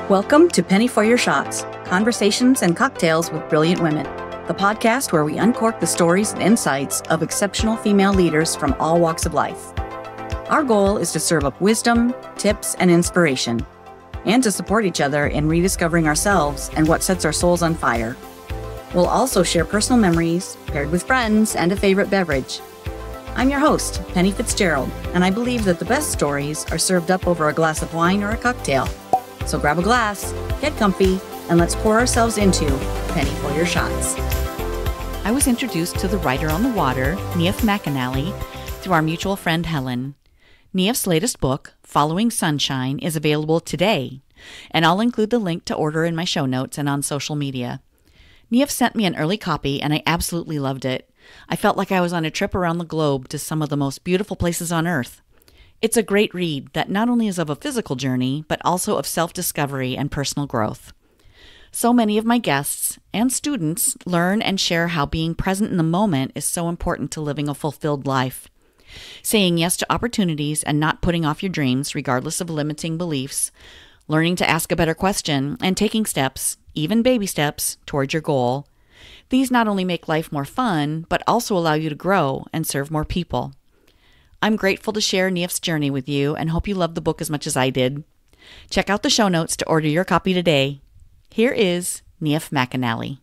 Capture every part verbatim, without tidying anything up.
Welcome to Penny for Your Shots, conversations and cocktails with brilliant women, the podcast where we uncork the stories and insights of exceptional female leaders from all walks of life. Our goal is to serve up wisdom, tips, and inspiration, and to support each other in rediscovering ourselves and what sets our souls on fire. We'll also share personal memories, paired with friends and a favorite beverage. I'm your host, Penny Fitzgerald, and I believe that the best stories are served up over a glass of wine or a cocktail. So grab a glass, get comfy, and let's pour ourselves into Penny for Your Shots. I was introduced to the writer on the water, Niamh McAnally, through our mutual friend Helen. Niamh's latest book, Following Sunshine, is available today, and I'll include the link to order in my show notes and on social media. Niamh sent me an early copy, and I absolutely loved it. I felt like I was on a trip around the globe to some of the most beautiful places on earth. It's a great read that not only is of a physical journey, but also of self-discovery and personal growth. So many of my guests and students learn and share how being present in the moment is so important to living a fulfilled life. Saying yes to opportunities and not putting off your dreams, regardless of limiting beliefs, learning to ask a better question, and taking steps, even baby steps, towards your goal. These not only make life more fun, but also allow you to grow and serve more people. I'm grateful to share Niamh's journey with you and hope you love the book as much as I did. Check out the show notes to order your copy today. Here is Niamh McAnally.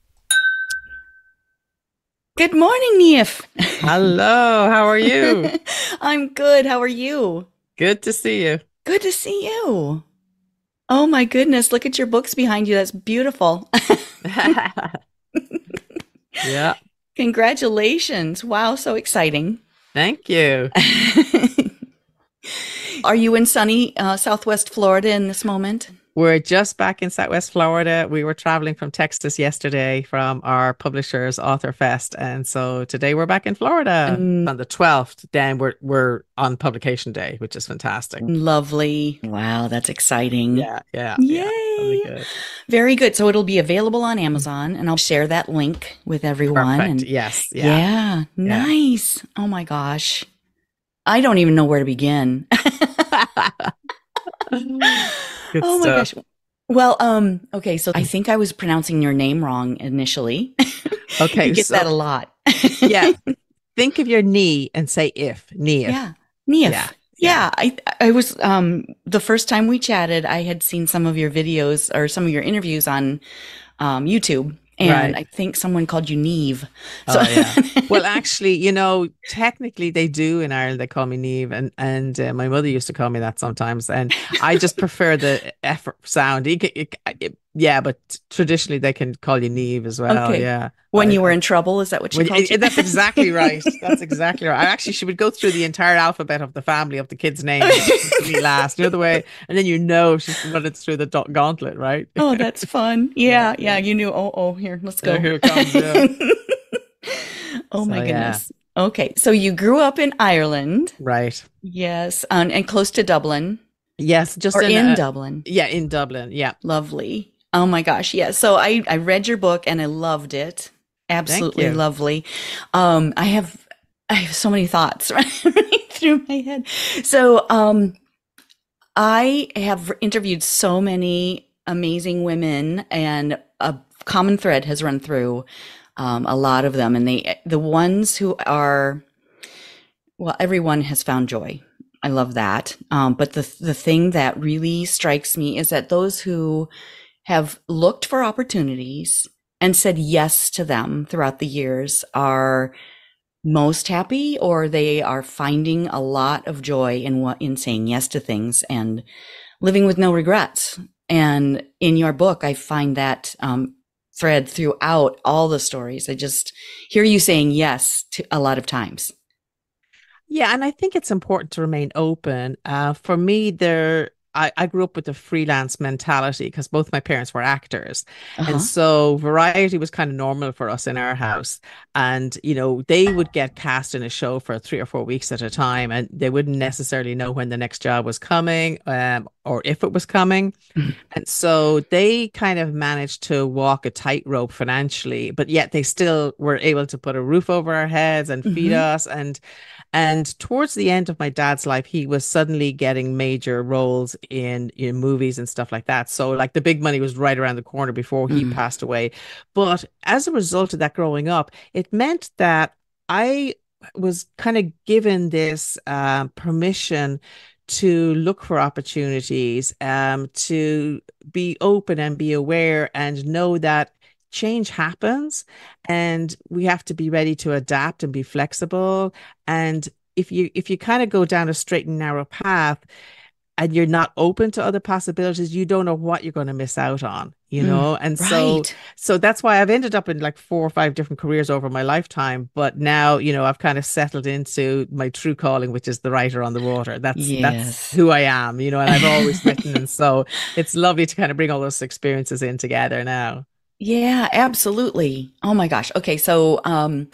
Good morning, Niamh. Hello, how are you? I'm good. How are you? Good to see you. Good to see you. Oh my goodness, look at your books behind you. That's beautiful. Yeah. Congratulations. Wow, so exciting. Thank you. Are you in sunny uh, Southwest Florida in this moment? We're just back in Southwest Florida. We were traveling from Texas yesterday from our publisher's Author Fest. And so today we're back in Florida Mm. on the twelfth. Then we're, we're on publication day, which is fantastic. Lovely. Wow, that's exciting. Yeah, yeah. Yay. Yeah, really good. Very good. So it'll be available on Amazon, and I'll share that link with everyone. Perfect. And Yes. yeah. Yeah. Nice. Oh my gosh. I don't even know where to begin. Good Oh my stuff. gosh. Well, um, okay, so I think I was pronouncing your name wrong initially. Okay. You get so, that a lot. yeah. Think of your knee and say if. Knee. Yeah. Niamh. Yeah. Yeah, I I was um the first time we chatted, I had seen some of your videos or some of your interviews on um YouTube, and Right. I think someone called you Niamh. Oh, yeah. Well, actually, you know, technically they do in Ireland. They call me Niamh, and and uh, my mother used to call me that sometimes, and I just prefer the F sound. It, it, it, yeah, but traditionally they can call you Niamh as well. Okay. Yeah. When I- you were in trouble, is that what she When- called you? that's exactly right. That's exactly right. I actually, she would go through the entire alphabet of the family of the kids' names to me last, you know, the way, and then you know she's running through the do- gauntlet, right? Oh, that's fun. Yeah, Yeah. yeah. You knew. Oh, oh, here, let's go. Yeah, here it comes, yeah. Oh my So, yeah. goodness. Okay, so you grew up in Ireland, Right. yes, and, and close to Dublin, Yes, just or in uh, Dublin. Yeah, in Dublin. Yeah. Lovely. Oh my gosh. Yeah. So I, I read your book and I loved it. Absolutely you. lovely. Um, I have, I have so many thoughts running through my head. So, um, I have interviewed so many amazing women, and a common thread has run through, um, a lot of them. And they, the ones who are, well, everyone has found joy. I love that. Um, but the, the thing that really strikes me is that those who have looked for opportunities and said yes to them throughout the years are most happy, or they are finding a lot of joy in what in saying yes to things and living with no regrets. And in your book, I find that um, thread throughout all the stories. I just hear you saying yes to a lot of times. Yeah, and I think it's important to remain open. Uh, for me, there, I, I grew up with a freelance mentality because both my parents were actors. Uh-huh. And so variety was kind of normal for us in our house. And, you know, they would get cast in a show for three or four weeks at a time, and they wouldn't necessarily know when the next job was coming, um, or if it was coming. Mm-hmm. And so they kind of managed to walk a tightrope financially, but yet they still were able to put a roof over our heads and feed Mhm. us. And And towards the end of my dad's life, he was suddenly getting major roles in, in movies and stuff like that. So, like, the big money was right around the corner before he Mm. passed away. But as a result of that growing up, it meant that I was kind of given this uh, permission to look for opportunities, um, to be open and be aware and know that change happens and we have to be ready to adapt and be flexible. And if you if you kind of go down a straight and narrow path and you're not open to other possibilities, you don't know what you're going to miss out on, you Mm. know? And so, Right. so that's why I've ended up in like four or five different careers over my lifetime. But now, you know, I've kind of settled into my true calling, which is the writer on the water. That's, that's Yes. who I am, you know, and I've always written. And so it's lovely to kind of bring all those experiences in together now. Yeah, absolutely. Oh my gosh. Okay, so um,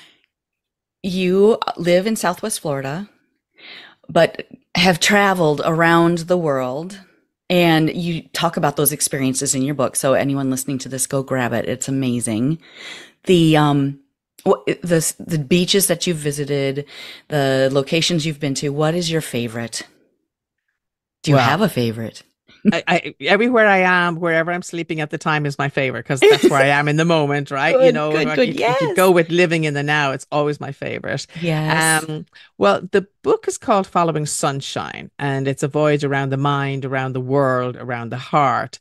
you live in Southwest Florida, but have traveled around the world. And you talk about those experiences in your book. So anyone listening to this, go grab it. It's amazing. The um wh- the the beaches that you've visited, the locations you've been to, what is your favorite? Do you have Well, a favorite? I, I everywhere I am, wherever I'm sleeping at the time is my favorite because that's where I am in the moment, right? You Good, know, if good, I, good. if, if you go Yes. with living in the now, it's always my favorite. Yes. Um, well, the book is called Following Sunshine, and it's a voyage around the mind, around the world, around the heart.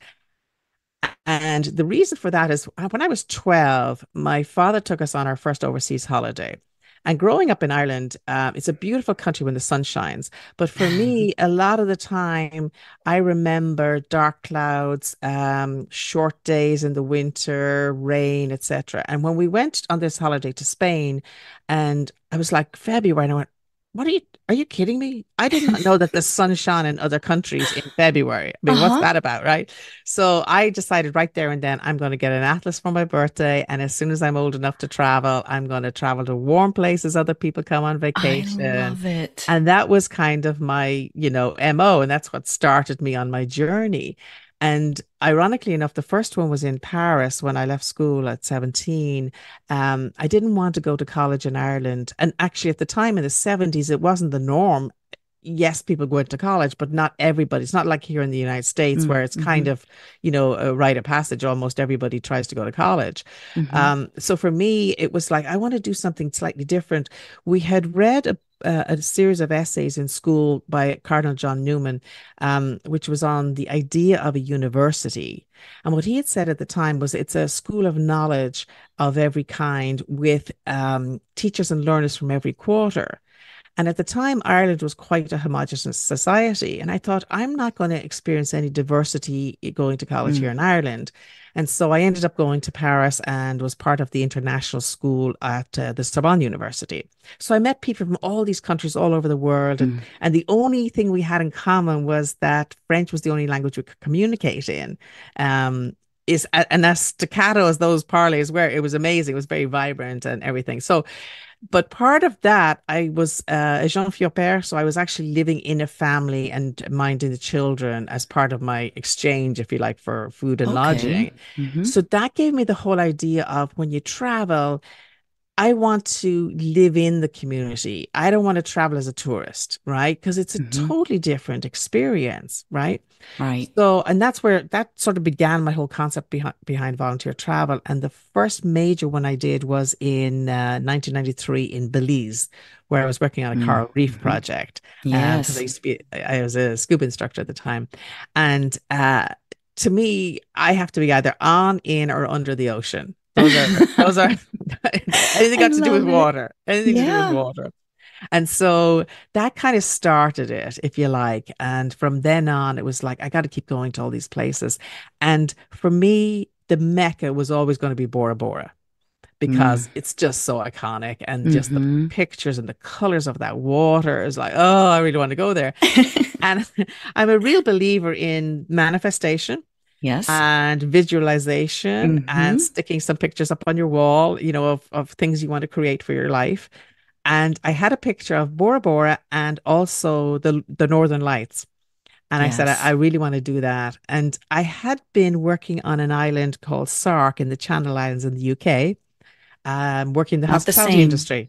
And the reason for that is uh, when I was twelve, my father took us on our first overseas holiday. And growing up in Ireland, um, it's a beautiful country when the sun shines. But for me, a lot of the time, I remember dark clouds, um, short days in the winter, rain, et cetera. And when we went on this holiday to Spain, and I was like, February, and I went, what are you, are you kidding me? I did not know that the sun shone in other countries in February. I mean, what's Uh-huh. that about, right? So I decided right there and then I'm going to get an atlas for my birthday. And as soon as I'm old enough to travel, I'm going to travel to warm places other people come on I vacation. love it. And that was kind of my, you know, M O. And that's what started me on my journey. And ironically enough, the first one was in Paris when I left school at seventeen. Um, I didn't want to go to college in Ireland. And actually, at the time in the seventies, it wasn't the norm. Yes, people go into college, but not everybody. It's not like here in the United States Mm, where it's kind hmm. of, you know, a rite of passage. Almost everybody tries to go to college. Hmm. Um, so for me, it was like, I want to do something slightly different. We had read a, a, a series of essays in school by Cardinal John Newman, um, which was on the idea of a university. And what he had said at the time was it's a school of knowledge of every kind with um, teachers and learners from every quarter. And at the time, Ireland was quite a homogenous society. And I thought, I'm not going to experience any diversity going to college here Mm, in Ireland. And so I ended up going to Paris and was part of the international school at uh, the Sorbonne University. So I met people from all these countries all over the world. And, mm. and the only thing we had in common was that French was the only language we could communicate in. Um, is and as staccato as those parleys were, it was amazing. It was very vibrant and everything. So but part of that, I was uh, a jeune fille au pair, so I was actually living in a family and minding the children as part of my exchange, if you like, for food and Okay. lodging. Hmm. So that gave me the whole idea of when you travel, I want to live in the community. I don't want to travel as a tourist, right? Because it's a Hmm. totally different experience, right? Right. So, and that's where that sort of began my whole concept behind behind volunteer travel. And the first major one I did was in uh, nineteen ninety-three in Belize, where I was working on a coral reef Mm-hmm. project. Um, because I Yes. used to be, I I was a scuba instructor at the time, and uh, to me, I have to be either on, in, or under the ocean. Those are those are anything I got to do with love it. water. Anything to do with Yeah. water. And so that kind of started it, if you like. And from then on, it was like, I got to keep going to all these places. And for me, the Mecca was always going to be Bora Bora Mm. because it's just so iconic. And just the Hmm. pictures and the colors of that water is like, oh, I really want to go there. And I'm a real believer in manifestation Yes. and visualization and Hmm. sticking some pictures up on your wall, you know, of, of things you want to create for your life. And I had a picture of Bora Bora and also the the Northern Lights. And I said, I, I Yes. really want to do that. And I had been working on an island called Sark in the Channel Islands in the U K. um, working in the Not the hospitality same. industry.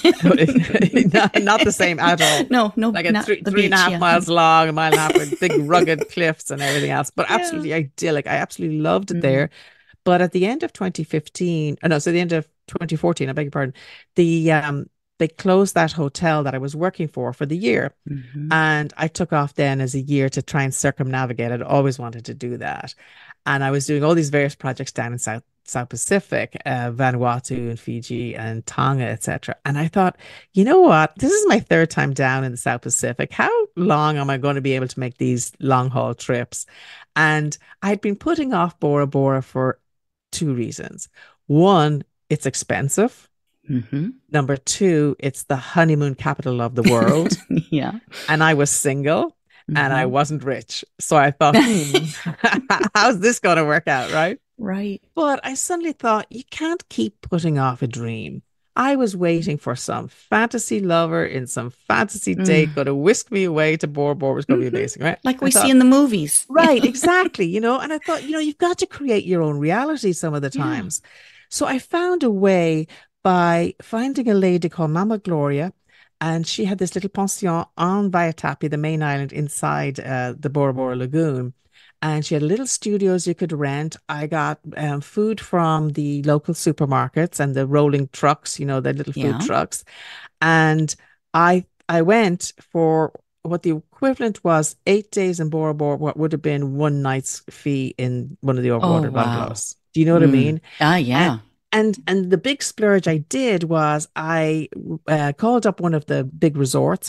not, not the same at all. No, no, Like a not three the three and a beach. half Yeah. miles long, a mile and a half with big rugged cliffs and everything else. But Yeah. absolutely idyllic. I absolutely loved it Mm. there. But at the end of twenty fifteen, oh no, so the end of twenty fourteen, I beg your pardon, the um they closed that hotel that I was working for for the year. Hmm. And I took off then as a year to try and circumnavigate. I'd always wanted to do that. And I was doing all these various projects down in South South Pacific, uh, Vanuatu and Fiji and Tonga, et cetera. And I thought, you know what? This is my third time down in the South Pacific. How long am I going to be able to make these long haul trips? And I'd been putting off Bora Bora for two reasons. One, it's expensive. Hmm. Number two, it's the honeymoon capital of the world. Yeah. And I was single and I Hmm. wasn't rich. So I thought, hmm, how's this going to work out? Right. Right. But I suddenly thought, you can't keep putting off a dream. I was waiting for some fantasy lover in some fantasy date Mm. going to whisk me away to Bora Bora. Was going to be Hmm. amazing, right? Like I we see thought, in the movies. right, exactly, you know, and I thought, you know, you've got to create your own reality some of the Yeah. times. So I found a way by finding a lady called Mama Gloria, and she had this little pension on Vaitapi, the main island inside uh, the Bora Bora Lagoon. And she had little studios you could rent. I got um, food from the local supermarkets and the rolling trucks, you know, the little food Yeah. trucks. And I I went for what the equivalent was eight days in Bora Bora, what would have been one night's fee in one of the Oh, overwater wow. bungalows. Do you know what I Mm. mean? Ah, And yeah. and and the big splurge I did was I uh, called up one of the big resorts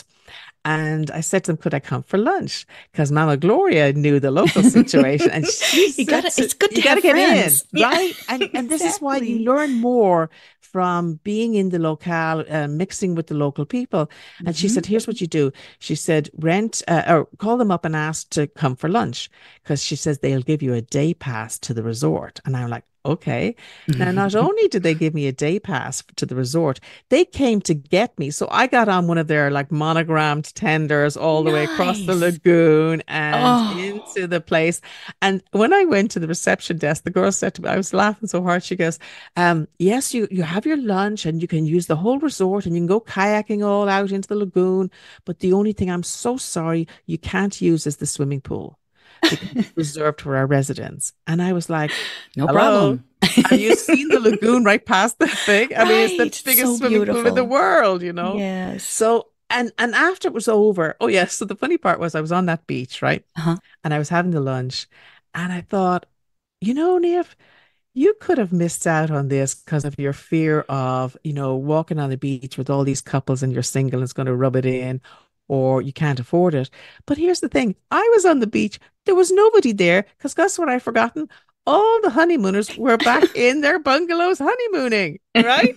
and I said to them, could I come for lunch? Because Mama Gloria knew the local situation. And she You said, gotta, to, it's good you to got to have get in, friends. Yeah, right? And and this is why you exactly. learn more from being in the locale, uh, mixing with the local people. And she Hmm. said, here's what you do. She said, rent uh, or call them up and ask to come for lunch. Because she says they'll give you a day pass to the resort. And I'm like, okay. Now, not only did they give me a day pass to the resort, they came to get me. So I got on one of their like monogrammed tenders all the way across the Nice. lagoon and Oh, into the place. And when I went to the reception desk, the girl said to me, I was laughing so hard. She goes, um, yes, you, you have your lunch and you can use the whole resort and you can go kayaking all out into the lagoon. But the only thing I'm so sorry you can't use is the swimming pool because it's reserved for our residents. And I was like, no hello. problem. Have you seen the lagoon right past the thing? I mean, it's the Right. So biggest swimming pool in the beautiful. world, you know? Yes. So, and and after it was over, oh yes, so the funny part was I was on that beach, right? Uh-huh. And I was having the lunch, and I thought, you know, Niamh, you could have missed out on this because of your fear of, you know, walking on the beach with all these couples and you're single and it's going to rub it in, or you can't afford it. But here's the thing. I was on the beach. There was nobody there because guess what I've forgotten? All the honeymooners were back in their bungalows honeymooning, right?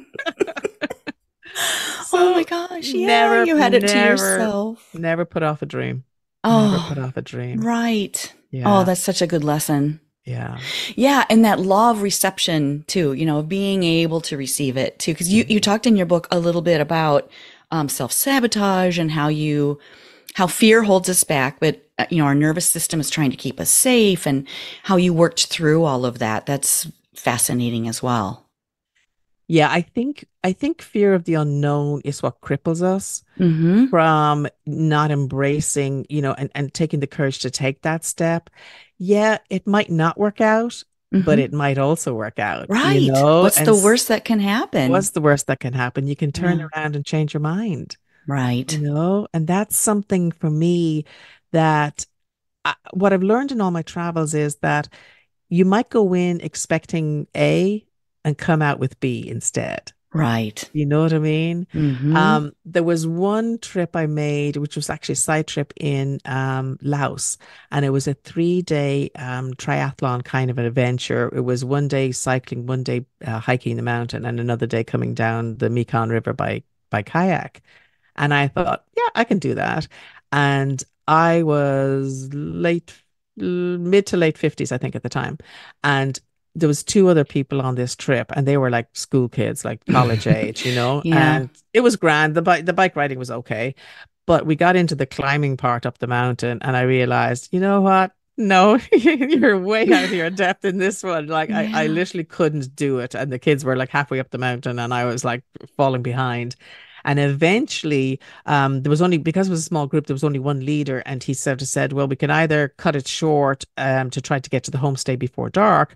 Oh my So gosh. Yeah. never, You had it to never, yourself. never put off a dream. Never put Oh, off a dream. right. Oh, Yeah, that's such a good lesson. yeah. Yeah, and that law of reception too, you know, being able to receive it too, because you you Mhm. talked in your book a little bit about um, self-sabotage and how you how fear holds us back, but uh, you know, our nervous system is trying to keep us safe, and how you worked through all of that. That's fascinating as well. Yeah, I think I think fear of the unknown is what cripples us Mm-hmm. from not embracing, you know, and, and taking the courage to take that step. Yeah, it might not work out, but Mm-hmm. it might also work out, you Right. know, What's and the s- worst that can happen? what's the worst that can happen? You can turn Yeah. around and change your mind, you Right. know, and that's something for me that I, what I've learned in all my travels is that you might go in expecting A and come out with B instead. Right. You know what I mean? Mm-hmm. Um, there was one trip I made, which was actually a side trip in um, Laos, and it was a three day um, triathlon kind of an adventure. It was one day cycling, one day uh, hiking the mountain, and another day coming down the Mekong River by by kayak. And I thought, yeah, I can do that. And I was late, mid to late fifties, I think, at the time. And there was two other people on this trip, and they were like school kids, like college age, you know. Yeah. And it was grand. The bike, the bike riding was okay, but we got into the climbing part up the mountain, and I realized, you know what? No, you're way out of your depth in this one. Like I, I Yeah. literally couldn't do it. And the kids were like halfway up the mountain and I was like falling behind. And eventually, um, there was only because it was a small group, there was only one leader, and he sort of said, well, we can either cut it short um to try to get to the homestay before dark,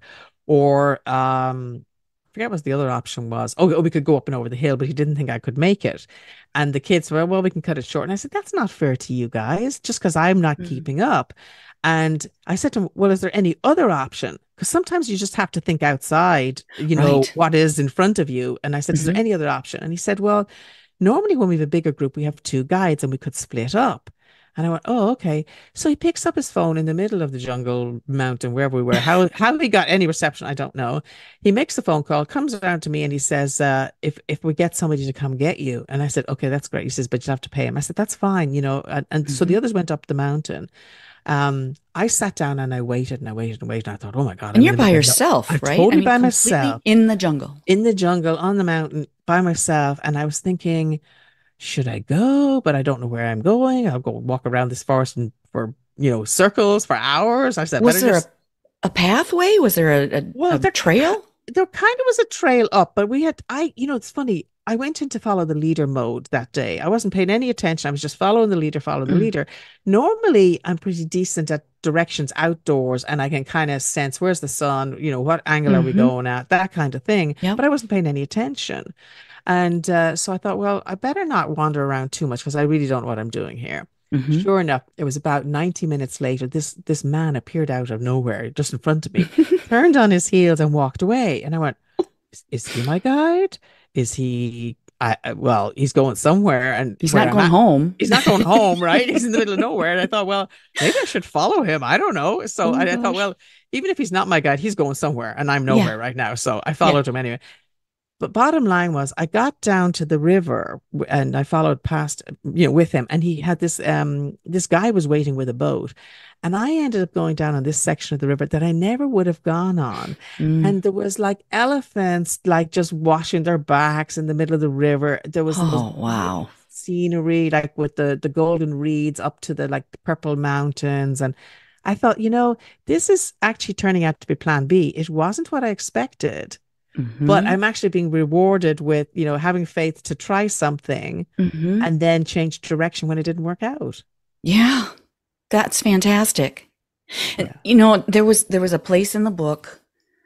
or um I forget what the other option was. Oh, oh, we could go up and over the hill, but he didn't think I could make it. And the kids were, well, we can cut it short. And I said, that's not fair to you guys, just because I'm not Mm. keeping up. And I said to him, well, is there any other option? Because sometimes you just have to think outside, you know, Right. what is in front of you. And I said, is there Hmm. any other option? And he said, well, normally when we have a bigger group, we have two guides and we could split up. And I went, oh, okay. So he picks up his phone in the middle of the jungle, mountain, wherever we were. How how he got any reception, I don't know. He makes the phone call, comes around to me, and he says, uh, "If if we get somebody to come get you," and I said, "Okay, that's great." He says, "But you have to pay him." I said, "That's fine," you know. And, and so Hmm. the others went up the mountain. Um, I sat down and I waited and I waited and waited. And I thought, "Oh my God, And I'm in you're the by middle of no, yourself, I'm right? I totally mean, by completely myself in the jungle. in the jungle on the mountain by myself." And I was thinking, should I go? But I don't know where I'm going. I'll go walk around this forest and for, you know, circles for hours. I said, Was better there a, just, a pathway? Was there a, a, well, a there, trail? there kind of was a trail up, but we had, I, you know, it's funny. I went in to follow the leader mode that day. I wasn't paying any attention. I was just following the leader, following the Mm. leader. Normally, I'm pretty decent at directions outdoors and I can kind of sense where's the sun, you know, what angle are we Hmm. going at, that kind of thing. But Yep. I wasn't paying any attention. And uh, so I thought, well, I better not wander around too much because I really don't know what I'm doing here. Hmm. Sure enough, it was about ninety minutes later. This this man appeared out of nowhere, just in front of me, turned on his heels and walked away. And I went, is, is he my guide? Is he? I, I well, he's going somewhere, and He's where not I'm going at, home. he's not going home, right? He's in the middle of nowhere. And I thought, well, maybe I should follow him. I don't know. So Oh I, my I thought, gosh. well, even if he's not my guide, he's going somewhere, and I'm Yeah. nowhere right now. So I Yeah. followed him anyway. But bottom line was, I got down to the river and I followed past, you know, with him. And he had this, um, this guy was waiting with a boat. And I ended up going down on this section of the river that I never would have gone on. Mm. And there was like elephants, like just washing their backs in the middle of the river. There was the most Oh, beautiful wow. scenery, like with the, the golden reeds up to the like purple mountains. And I thought, you know, this is actually turning out to be plan B. It wasn't what I expected, but Hmm. I'm actually being rewarded with, you know, having faith to try something Hmm. and then change direction when it didn't work out. Yeah. That's fantastic. And Yeah. you know, there was there was a place in the book.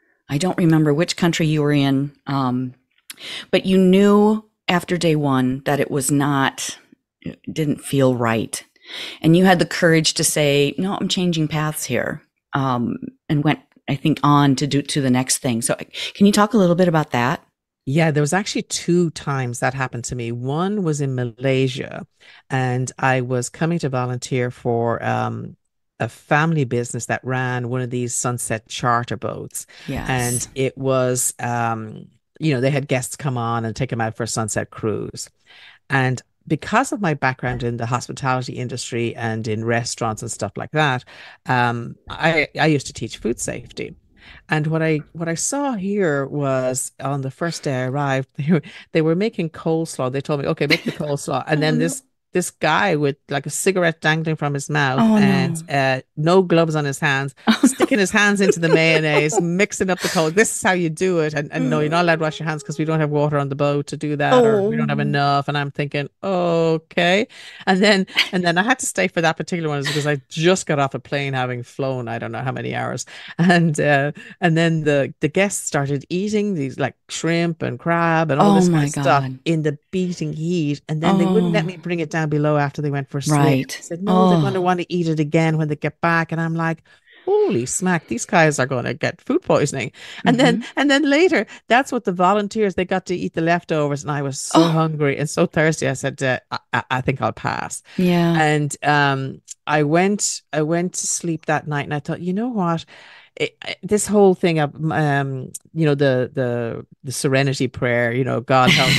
I don't remember which country you were in, um, but you knew after day one that it was not, it didn't feel right, and you had the courage to say, "No, I'm changing paths here," um, and went, I think, on to do to the next thing. So, can you talk a little bit about that? Yeah, there was actually two times that happened to me. One was in Malaysia, and I was coming to volunteer for um, a family business that ran one of these sunset charter boats. And Yes. it was, um, you know, they had guests come on and take them out for a sunset cruise. And because of my background in the hospitality industry and in restaurants and stuff like that, um, I, I used to teach food safety. And what I what I saw here was on the first day I arrived, they were, they were making coleslaw. They told me, okay, make the coleslaw. And Oh then no. this this guy with like a cigarette dangling from his mouth Oh and no. uh, no gloves on his hands, Oh sticking his hands into the mayonnaise, mixing up the cold. This is how you do it. And, and no, you're not allowed to wash your hands because we don't have water on the boat to do that, or we don't have no. enough. And I'm thinking, okay. And then and then I had to stay for that particular one because I just got off a plane having flown I don't know how many hours. And uh, and then the the guests started eating these like shrimp and crab and all Oh this kind my of stuff God. in the beating heat. And then they wouldn't let Oh, me bring it down below after they went for a swim. They right. said, no, they're going to Oh. want to eat it again when they get back. And I'm like, holy smack, these guys are going to get food poisoning. And then Hmm. and then later, that's what the volunteers, they got to eat the leftovers. And I was so Oh, hungry and so thirsty. I said, uh, I, I I think I'll pass. yeah. And um, I went I went to sleep that night and I thought, you know what? It, it- this whole thing of um, you know, the the the serenity prayer, you know, God help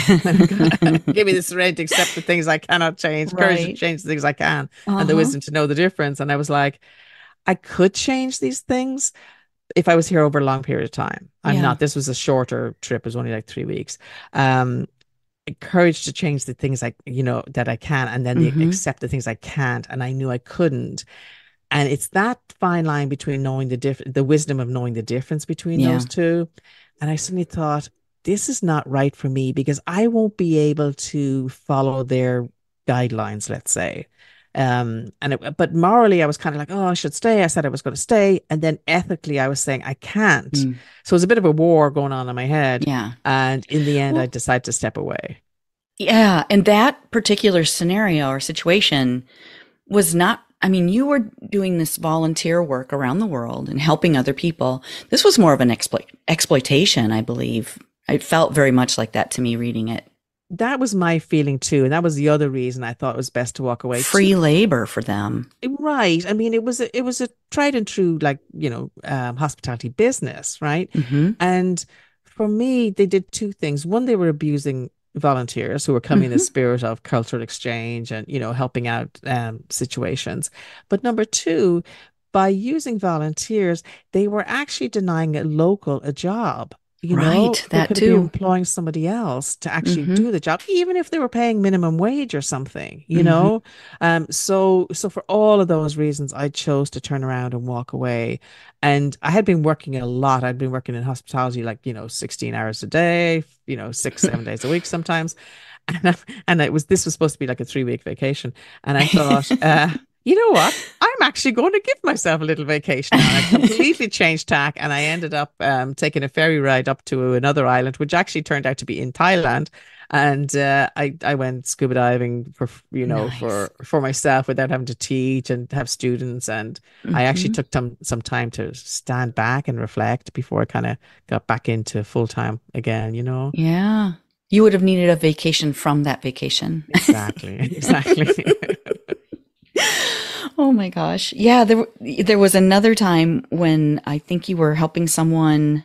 give me the serenity to accept the things I cannot change, courage to Right. change the things I can, and the Uh-huh. wisdom to know the difference. And I was like, I could change these things if I was here over a long period of time. I'm Yeah. not. This was a shorter trip. It was only like three weeks. Um, courage to change the things I, you know, that I can, and then the Hmm. accept the things I can't. And I knew I couldn't. And it's that fine line between knowing the diff the wisdom of knowing the difference between Yeah. those two. And I suddenly thought, this is not right for me because I won't be able to follow their guidelines, let's say. Um, and it, but morally, I was kind of like, oh, I should stay. I said I was going to stay. And then ethically, I was saying I can't. Mm. So it was a bit of a war going on in my head. Yeah. And in the end, I Well, decided to step away. yeah. And that particular scenario or situation was not, I mean, you were doing this volunteer work around the world and helping other people. This was more of an exploit exploitation, I believe. It felt very much like that to me reading it. That was my feeling too. And that was the other reason I thought it was best to walk away too. Free labor for them. Right. I mean, it was a, it was a tried and true, like, you know, um, hospitality business, right? Mm-hmm. And for me, they did two things. One, they were abusing volunteers who were coming in the Mm-hmm. spirit of cultural exchange and, you know, helping out um, situations. But number two, by using volunteers, they were actually denying a local a job. You know, Right. they That could have been too. employing somebody else to actually Mm-hmm. do the job, even if they were paying minimum wage or something, you Mm-hmm. know? Um, so so for all of those reasons, I chose to turn around and walk away. And I had been working a lot. I'd been working in hospitality like, you know, sixteen hours a day, you know, six, seven days a week sometimes. And, I, and it was this was supposed to be like a three week vacation. And I thought, uh, you know what? I'm actually going to give myself a little vacation now. And I completely changed tack and I ended up um, taking a ferry ride up to another island, which actually turned out to be in Thailand. And uh, I, I went scuba diving for, you know, Nice. for, for myself without having to teach and have students. And I actually Mm-hmm. took some, some time to stand back and reflect before I kind of got back into full time again, you know? Yeah. You would have needed a vacation from that vacation. Exactly. Exactly. Oh my gosh. Yeah, there w- there was another time when I think you were helping someone,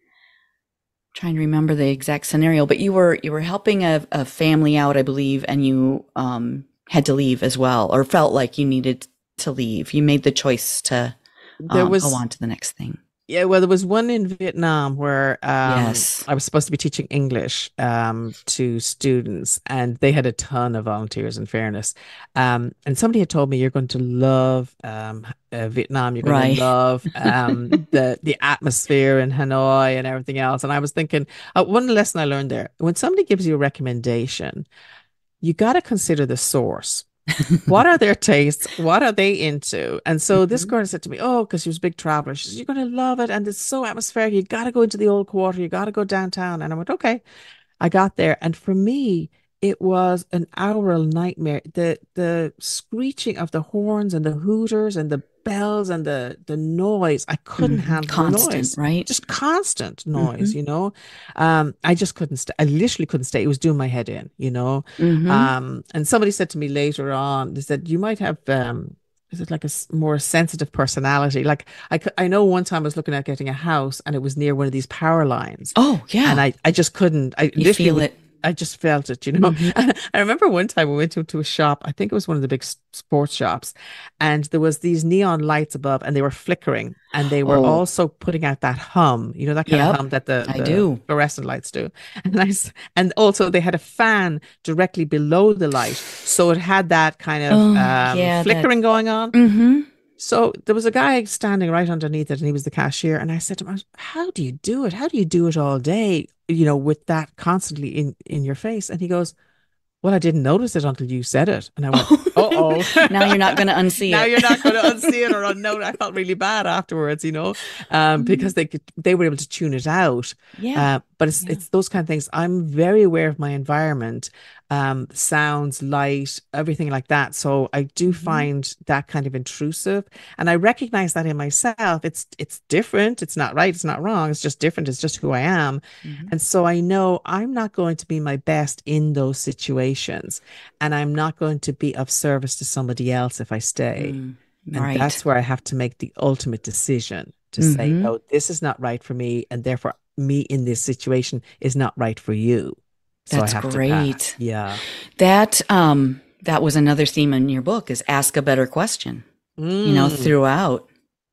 trying to remember the exact scenario, but you were you were helping a, a family out, I believe, and you um had to leave as well, or felt like you needed to leave. You made the choice to There um go was on to the next thing. Yeah, well, there was one in Vietnam where um, Yes. I was supposed to be teaching English um, to students, and they had a ton of volunteers, in fairness. Um, and somebody had told me, "You're going to love um, uh, Vietnam. You're going to Right. love um, the the atmosphere in Hanoi and everything else." And I was thinking, uh, one lesson I learned there: when somebody gives you a recommendation, you got to consider the source. What are their tastes? What are they into? And so this Mhm. girl said to me, oh, because she was a big traveler. She says, you're going to love it. And it's so atmospheric. You got to go into the old quarter. You got to go downtown. And I went, okay. I got there. And for me, it was an aural nightmare. The the screeching of the horns and the hooters and the bells and the the noise. I couldn't Hmm. handle the Constant, noise. right? Just constant Hmm. noise, you know. Um, I just couldn't stay. I literally couldn't stay. It was doing my head in, you know. Hmm. Um, and somebody said to me later on, they said, you might have um is it like a s- more sensitive personality? Like I, c- I know one time I was looking at getting a house and it was near one of these power lines Oh, and yeah. I, I just couldn't. I You literally feel would. it. I just felt it, you know. Hmm. I remember one time we went to, to a shop. I think it was one of the big s- sports shops, and there was these neon lights above, and they were flickering, and they were Oh, also putting out that hum, you know, that kind of yep. hum that the I the do. fluorescent lights do. And I, s- and also they had a fan directly below the light, so it had that kind of Oh, um yeah, that. flickering going on. Hmm. So there was a guy standing right underneath it, and he was the cashier. And I said to him, "How do you do it? How do you do it all day? You know, with that constantly in in your face?" And he goes, "Well, I didn't notice it until you said it." And I went, "Uh-oh." Now you're not going to unsee Now it. you're not going to unsee it or unknown. I felt really bad afterwards, you know, um, Mm. because they could they were able to tune it out. Yeah. Uh, but it's Yeah. it's those kind of things. I'm very aware of my environment, um, sounds, light, everything like that. So I do Hmm. find that kind of intrusive, and I recognize that in myself. It's it's different. It's not right. It's not wrong. It's just different. It's just who I am. Hmm. And so I know I'm not going to be my best in those situations, and I'm not going to be of service to somebody else if I stay. Mm. And Right. that's where I have to make the ultimate decision to say, Hmm. no, this is not right for me. And therefore, me in this situation is not right for you. So I That's have to pass. great. Yeah. That um that was another theme in your book is ask a better question, you know, Mm. throughout.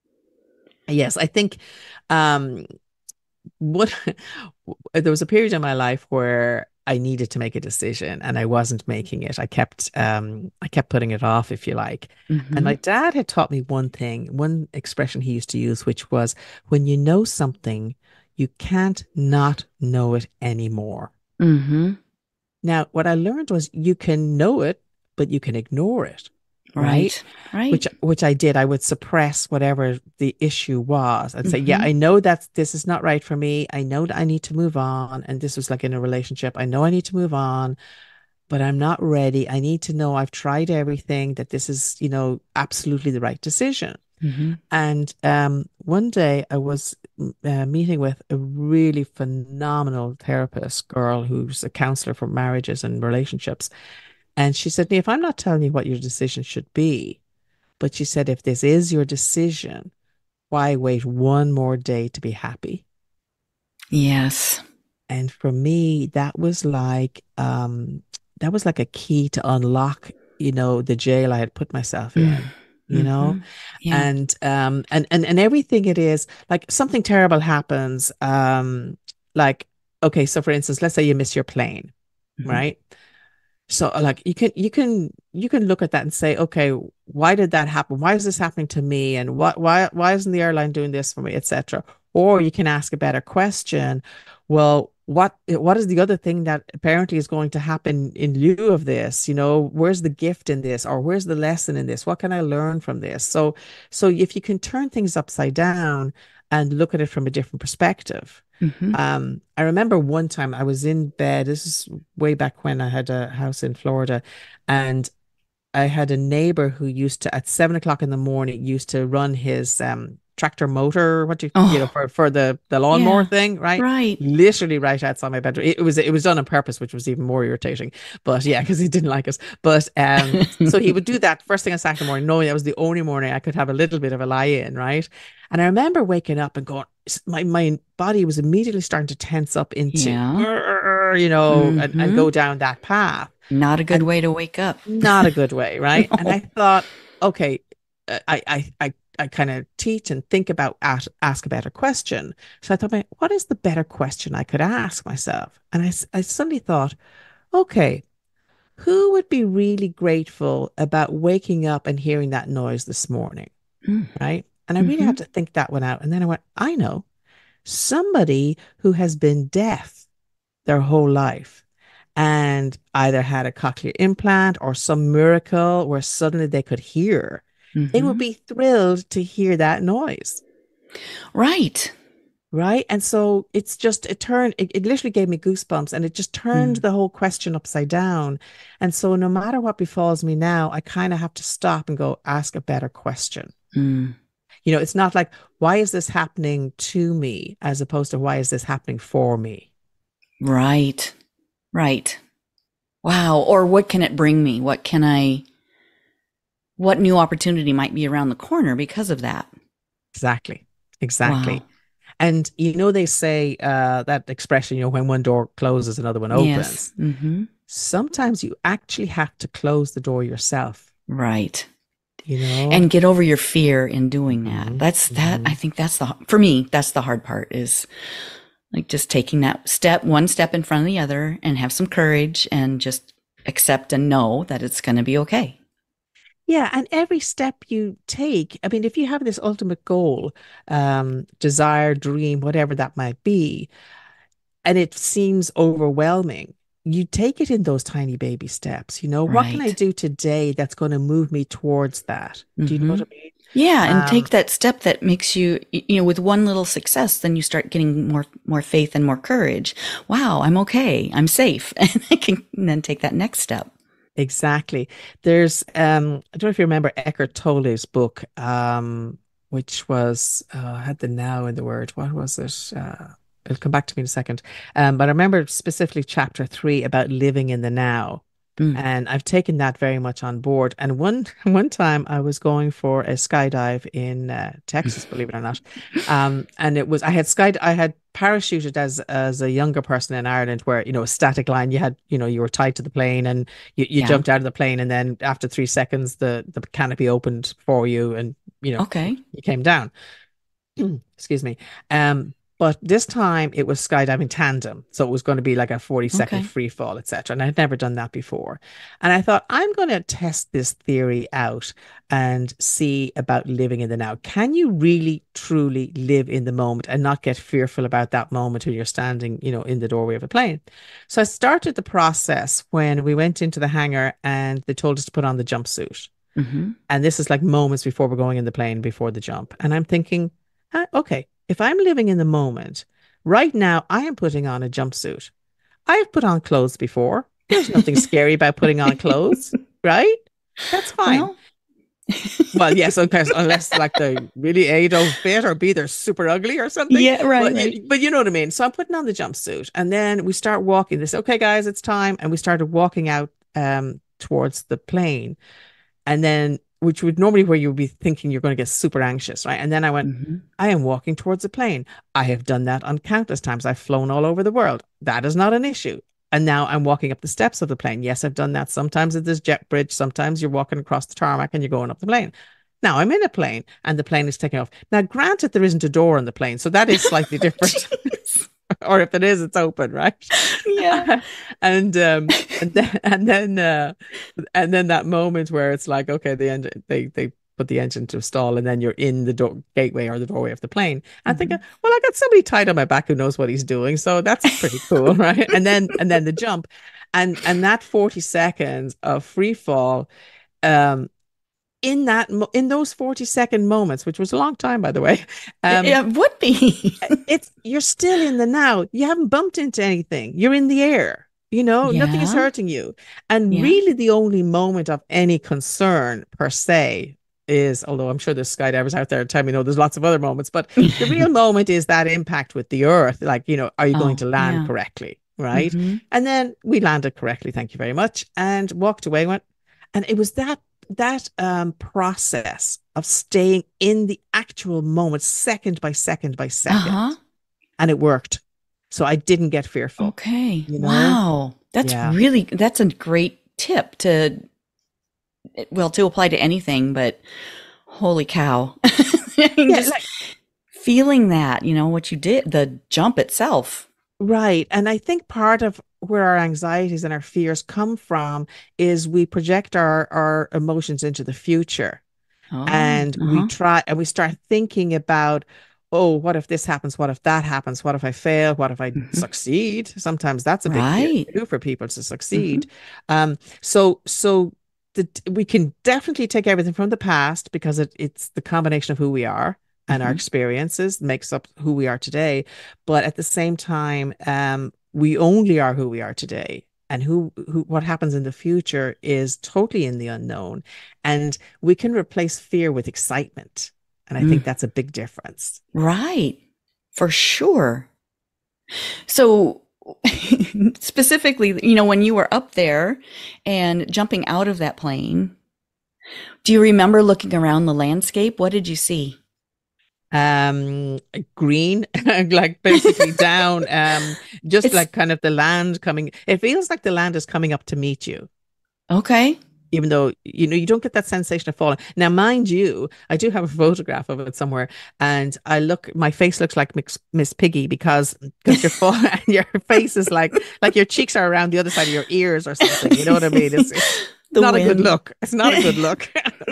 Yes. I think um, what there was a period in my life where I needed to make a decision and I wasn't making it. I kept um I kept putting it off, if you like. And Mm-hmm. my dad had taught me one thing, one expression he used to use, which was when you know something, you can't not know it anymore. Mm-hmm. Now, what I learned was you can know it, but you can ignore it, right? Right. Right. Which which I did. I would suppress whatever the issue was and say, yeah, Mm-hmm. I know that this is not right for me. I know that I need to move on. And this was like in a relationship. I know I need to move on, but I'm not ready. I need to know I've tried everything, that this is, you know, absolutely the right decision. Mm-hmm. And um, one day I was mm, uh, meeting with a really phenomenal therapist girl who's a counselor for marriages and relationships. And she said, if I'm not telling you what your decision should be, but she said, if this is your decision, why wait one more day to be happy? Yes. And for me, that was like um that was like a key to unlock, you know, the jail I had put myself Mm. in, you know? Mm-hmm. Yeah. And um and and and everything it is, like something terrible happens. Um like okay, so for instance, let's say you miss your plane, Mm-hmm. right? So like you can you can you can look at that and say, okay, why did that happen? Why is this happening to me? And what why why isn't the airline doing this for me, et cetera. Or you can ask a better question. Well, what what is the other thing that apparently is going to happen in lieu of this? You know, where's the gift in this, or where's the lesson in this? What can I learn from this? So so if you can turn things upside down and look at it from a different perspective. Mm-hmm. Um, I remember one time I was in bed. This is way back when I had a house in Florida, and I had a neighbor who used to, at seven o'clock in the morning, used to run his um tractor motor, what do you, you know, Oh, for for the the lawnmower yeah. thing, right? Right. Literally right outside my bedroom. It, it was it was done on purpose, which was even more irritating. But yeah, because he didn't like us. But um, so he would do that first thing on Saturday morning, knowing that was the only morning I could have a little bit of a lie in, right? And I remember waking up and going, my my body was immediately starting to tense up into, Yeah. you know, and, and Mm-hmm. go down that path. Not a good And way to wake up. not a good way, right? And I No. thought, okay, uh, I I I I kind of teach and think about ask, ask a better question. So I thought, "Mate, what is the better question I could ask myself?" And I I suddenly thought, okay, who would be really grateful about waking up and hearing that noise this morning, right? And I really Mm-hmm. had to think that one out. And then I went, I know somebody who has been deaf their whole life and either had a cochlear implant or some miracle where suddenly they could hear, they would Mm-hmm. be thrilled to hear that noise. Right. Right. And so it's just, it turned, it, it literally gave me goosebumps and it just turned Mm. the whole question upside down. And so no matter what befalls me now, I kind of have to stop and go ask a better question. Mm. You know, it's not like, why is this happening to me as opposed to why is this happening for me? Right. Right. Wow. Or what can it bring me? What can I, what new opportunity might be around the corner because of that? Exactly. Wow. Exactly. And you know, they say uh, that expression, you know, when one door closes, another one Yes. opens. Mm-hmm. Sometimes you actually have to close the door yourself, Right. you know? And get over your fear in doing that. Hmm. That's that. I Hmm. think that's the, for me, that's the hard part is like just taking that step, one step in front of the other and have some courage and just accept and know that it's going to be okay. Yeah. And every step you take, I mean, if you have this ultimate goal, um, desire, dream, whatever that might be, and it seems overwhelming, you take it in those tiny baby steps. You know, what can I Right. do today that's going to move me towards that? Do you know Mm-hmm. what I mean? Yeah, and take Um, that step that makes you, you know, with one little success, then you start getting more, more faith and more courage. Wow, I'm okay. I'm safe. And I can then take that next step. Exactly. There's um I don't know if you remember Eckhart Tolle's book, um, which was uh had the now in the word. What was it? Uh it'll come back to me in a second. Um, but I remember specifically chapter three about living in the now. Mm. And I've taken that very much on board. And one one time I was going for a skydive in uh, Texas, believe it or not. Um, and it was I had sky I had parachuted as as a younger person in Ireland, where you know a static line. You had you know you were tied to the plane, and you, you Yeah. jumped out of the plane, and then after three seconds, the the canopy opened for you, and you know Okay. you came down. Excuse me. Um, But this time it was skydiving tandem. So it was going to be like a forty second Okay. free fall, et cetera. And I'd never done that before. And I thought, I'm going to test this theory out and see about living in the now. Can you really, truly live in the moment and not get fearful about that moment when you're standing, you know, in the doorway of a plane? So I started the process when we went into the hangar and they told us to put on the jumpsuit. Mm-hmm. And this is like moments before we're going in the plane, before the jump. And I'm thinking, ah, okay, if I'm living in the moment, right now I am putting on a jumpsuit. I've put on clothes before. There's nothing scary about putting on clothes, right? That's fine. Well, Well, yes, unless, unless like they really A, don't fit, or B, they're super ugly or something. yeah, right, But, right. you- but you know what I mean? So I'm putting on the jumpsuit and then we start walking. They say, okay, guys, it's time. And we started walking out um, towards the plane. And then, which would normally where you would be thinking you're going to get super anxious, right? And then I went, Mm-hmm. I am walking towards a plane. I have done that on countless times. I've flown all over the world. That is not an issue. And now I'm walking up the steps of the plane. Yes, I've done that. Sometimes at this jet bridge. Sometimes you're walking across the tarmac and you're going up the plane. Now I'm in a plane and the plane is taking off. Now, granted, there isn't a door on the plane, so that is slightly different. Or if it is, it's open, right? Yeah. and um, and then and then uh, and then that moment where it's like, okay, the engine they they put the engine to stall, and then you're in the door gateway or the doorway of the plane. I'm Mm-hmm. thinking, well, I got somebody tied on my back who knows what he's doing, so that's pretty cool, right? And then and then the jump, and and that forty seconds of free fall, um, in that mo- in those forty second moments, which was a long time, by the way, It, um, it would be. it's you're still in the now. You haven't bumped into anything. You're in the air. You know, nothing is Yeah. hurting you. And Yeah. really the only moment of any concern per se is, although I'm sure there's skydivers out there telling me, no, there's lots of other moments, but the real moment is that impact with the earth. Like, you know, are you going Oh, to land yeah. correctly? Right. Mm-hmm. And then we landed correctly. Thank you very much. And walked away, went, and it was that that um process of staying in the actual moment, second by second by second, Uh-huh. and it worked. So I didn't get fearful, Okay. you know? Wow. That's Yeah. really, that's a great tip to, well, to apply to anything, but holy cow. I mean, Yeah, just like, feeling that, you know, what you did, the jump itself. right. And I think part of where our anxieties and our fears come from is we project our, our emotions into the future. Oh, And we uh-huh. try and we start thinking about, oh, what if this happens? What if that happens? What if I fail? What if I Mm-hmm. succeed? Sometimes that's a big fear Right. too for people, to Mm-hmm. succeed. Um, so so the, we can definitely take everything from the past because it, it's the combination of who we are and our Mm-hmm. experiences makes up who we are today. But at the same time, um, we only are who we are today. And who, who, what happens in the future is totally in the unknown. And we can replace fear with excitement. And I think Mm. that's a big difference. Right. For sure. So specifically, you know, when you were up there and jumping out of that plane, do you remember looking around the landscape? What did you see? Um, green, like basically down, um, just It's like kind of the land coming. It feels like the land is coming up to meet you, okay. even though you know you don't get that sensation of falling. Now, mind you, I do have a photograph of it somewhere, and I look, my face looks like Miss, Miss Piggy because because your fall, your face is like like your cheeks are around the other side of your ears or something. You know what I mean? It's it's The not a good wind. look. It's not a good look.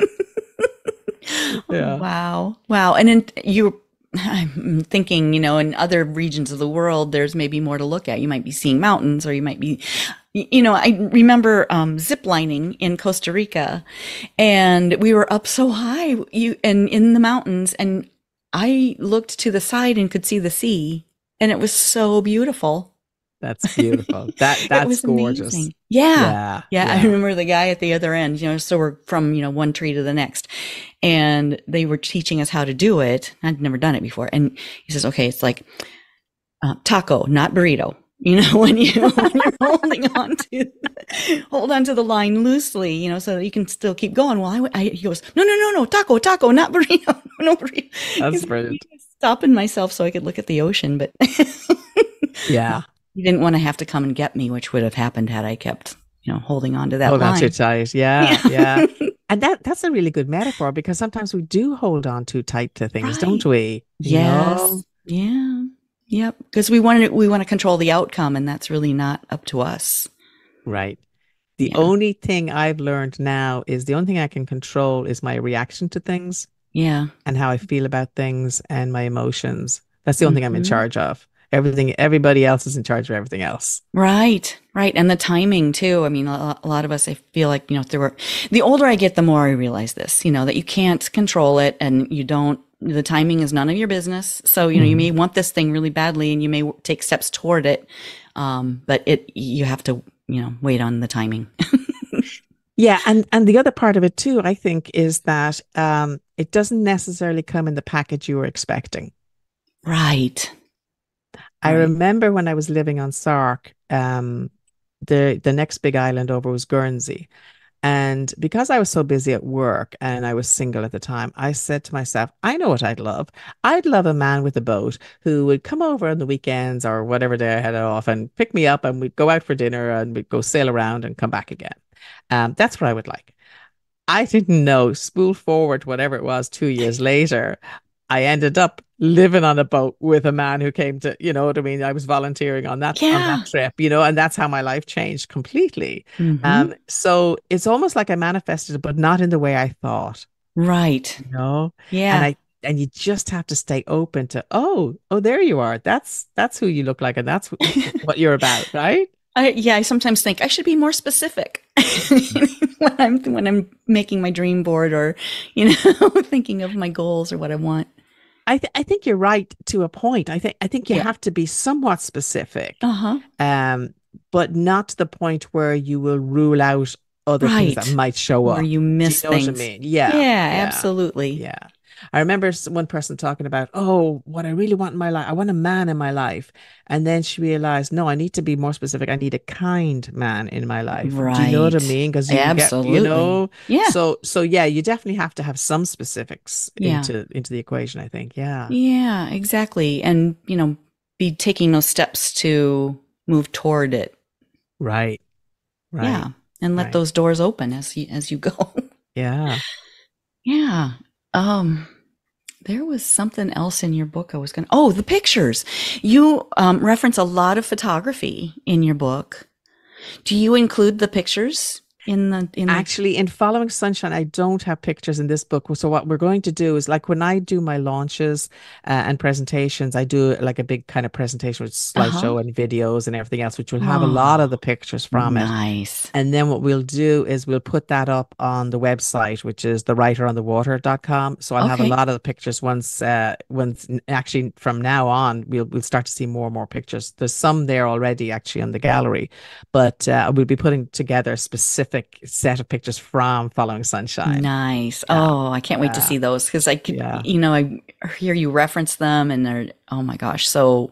Oh, Yeah. wow. Wow. And then you, I'm thinking, you know, in other regions of the world, there's maybe more to look at. You might be seeing mountains or you might be, y- you know, I remember um, zip lining in Costa Rica and we were up so high you and in the mountains and I looked to the side and could see the sea and it was so beautiful. That's beautiful. That It that's was gorgeous. amazing. Yeah. Yeah, Yeah. I yeah. remember the guy at the other end, you know, so we're from, you know, one tree to the next. And they were teaching us how to do it. I'd never done it before. And he says, okay, it's like uh, taco, not burrito. You know, when you when you're holding on to hold on to the line loosely, you know, so that you can still keep going. Well, I, I he goes, no, no, no, no, taco, taco, not burrito, no burrito. That's He's brilliant. stopping myself so I could look at the ocean, but Yeah. he didn't want to have to come and get me, which would have happened had I kept, you know, holding on to that Hold on too line. tight. Yeah, yeah. And that that's a really good metaphor because sometimes we do hold on too tight to things, don't Right. we? You Yes. know? Yeah. Yep. Because we want to we want to control the outcome, and that's really not up to us. Right. The Yeah. only thing I've learned now is the only thing I can control is my reaction to things Yeah. and how I feel about things and my emotions. That's the only thing I'm in Hmm. charge of. Everything, everybody else is in charge of everything else. Right. Right. And the timing too. I mean, a, a lot of us, I feel like, you know, through our, the older I get, the more I realize this, you know, that you can't control it and you don't, the timing is none of your business. So, you know, you Mhm. may want this thing really badly and you may w- take steps toward it. Um, but it, you have to, you know, wait on the timing. Yeah, and and the other part of it too, I think, is that um, it doesn't necessarily come in the package you were expecting. Right. I Right. remember when I was living on Sark, um, the the next big island over was Guernsey. And because I was so busy at work and I was single at the time, I said to myself, I know what I'd love. I'd love a man with a boat who would come over on the weekends or whatever day I had off and pick me up and we'd go out for dinner and we'd go sail around and come back again. Um, that's what I would like. I didn't know, spool forward, whatever it was, two years later, I ended up living on a boat with a man who came to, you know what I mean? I was volunteering on that on that Yeah. trip, you know, and that's how my life changed completely. Hmm. Um, so it's almost like I manifested it, but not in the way I thought, Right. you know? And Yeah. I and you just have to stay open to, oh, oh, there you are. That's that's who you look like, and that's wh- what you're about, right? I, yeah, I sometimes think I should be more specific when I'm when I'm making my dream board or, you know, thinking of my goals or what I want. I th I think you're right to a point. I think I think you Yeah. have to be somewhat specific, Uh-huh. um, but not to the point where you will rule out other things that Right. might show Where up. you Do you miss know what I things. mean? Yeah, Yeah, yeah, absolutely. yeah. I remember s- one person talking about, oh, what I really want in my life, I want a man in my life. And then she realized, no, I need to be more specific. I need a kind man in my life. Do you know what I Right. mean? Because you can get, you Absolutely. know, Yeah. so so yeah, you definitely have to have some specifics Yeah. into into the equation, I think. Yeah. Yeah, exactly. And, you know, be taking those steps to move toward it. Right. Right. Yeah. And let Right. those doors open as you as you go. Yeah. Yeah. Um There was something else in your book I was going to, oh, the pictures. You um, reference a lot of photography in your book. Do you include the pictures in the, in the, Actually, in Following Sunshine, I don't have pictures in this book. So what we're going to do is like when I do my launches uh, and presentations, I do like a big kind of presentation with uh-huh. slideshow and videos and everything else, which will have a lot of Oh, the pictures from it. nice. And then what we'll do is we'll put that up on the website, which is the writer on the water dot com. So I'll have a Okay. lot of the pictures once, uh, once actually from now on, we'll, we'll start to see more and more pictures. There's some there already actually on the gallery, but uh, we'll be putting together a specific set of pictures from Following Sunshine. Nice. Yeah. Oh, I can't wait to Yeah. see those because I could, Yeah. you know, I hear you reference them and they're, oh my gosh. So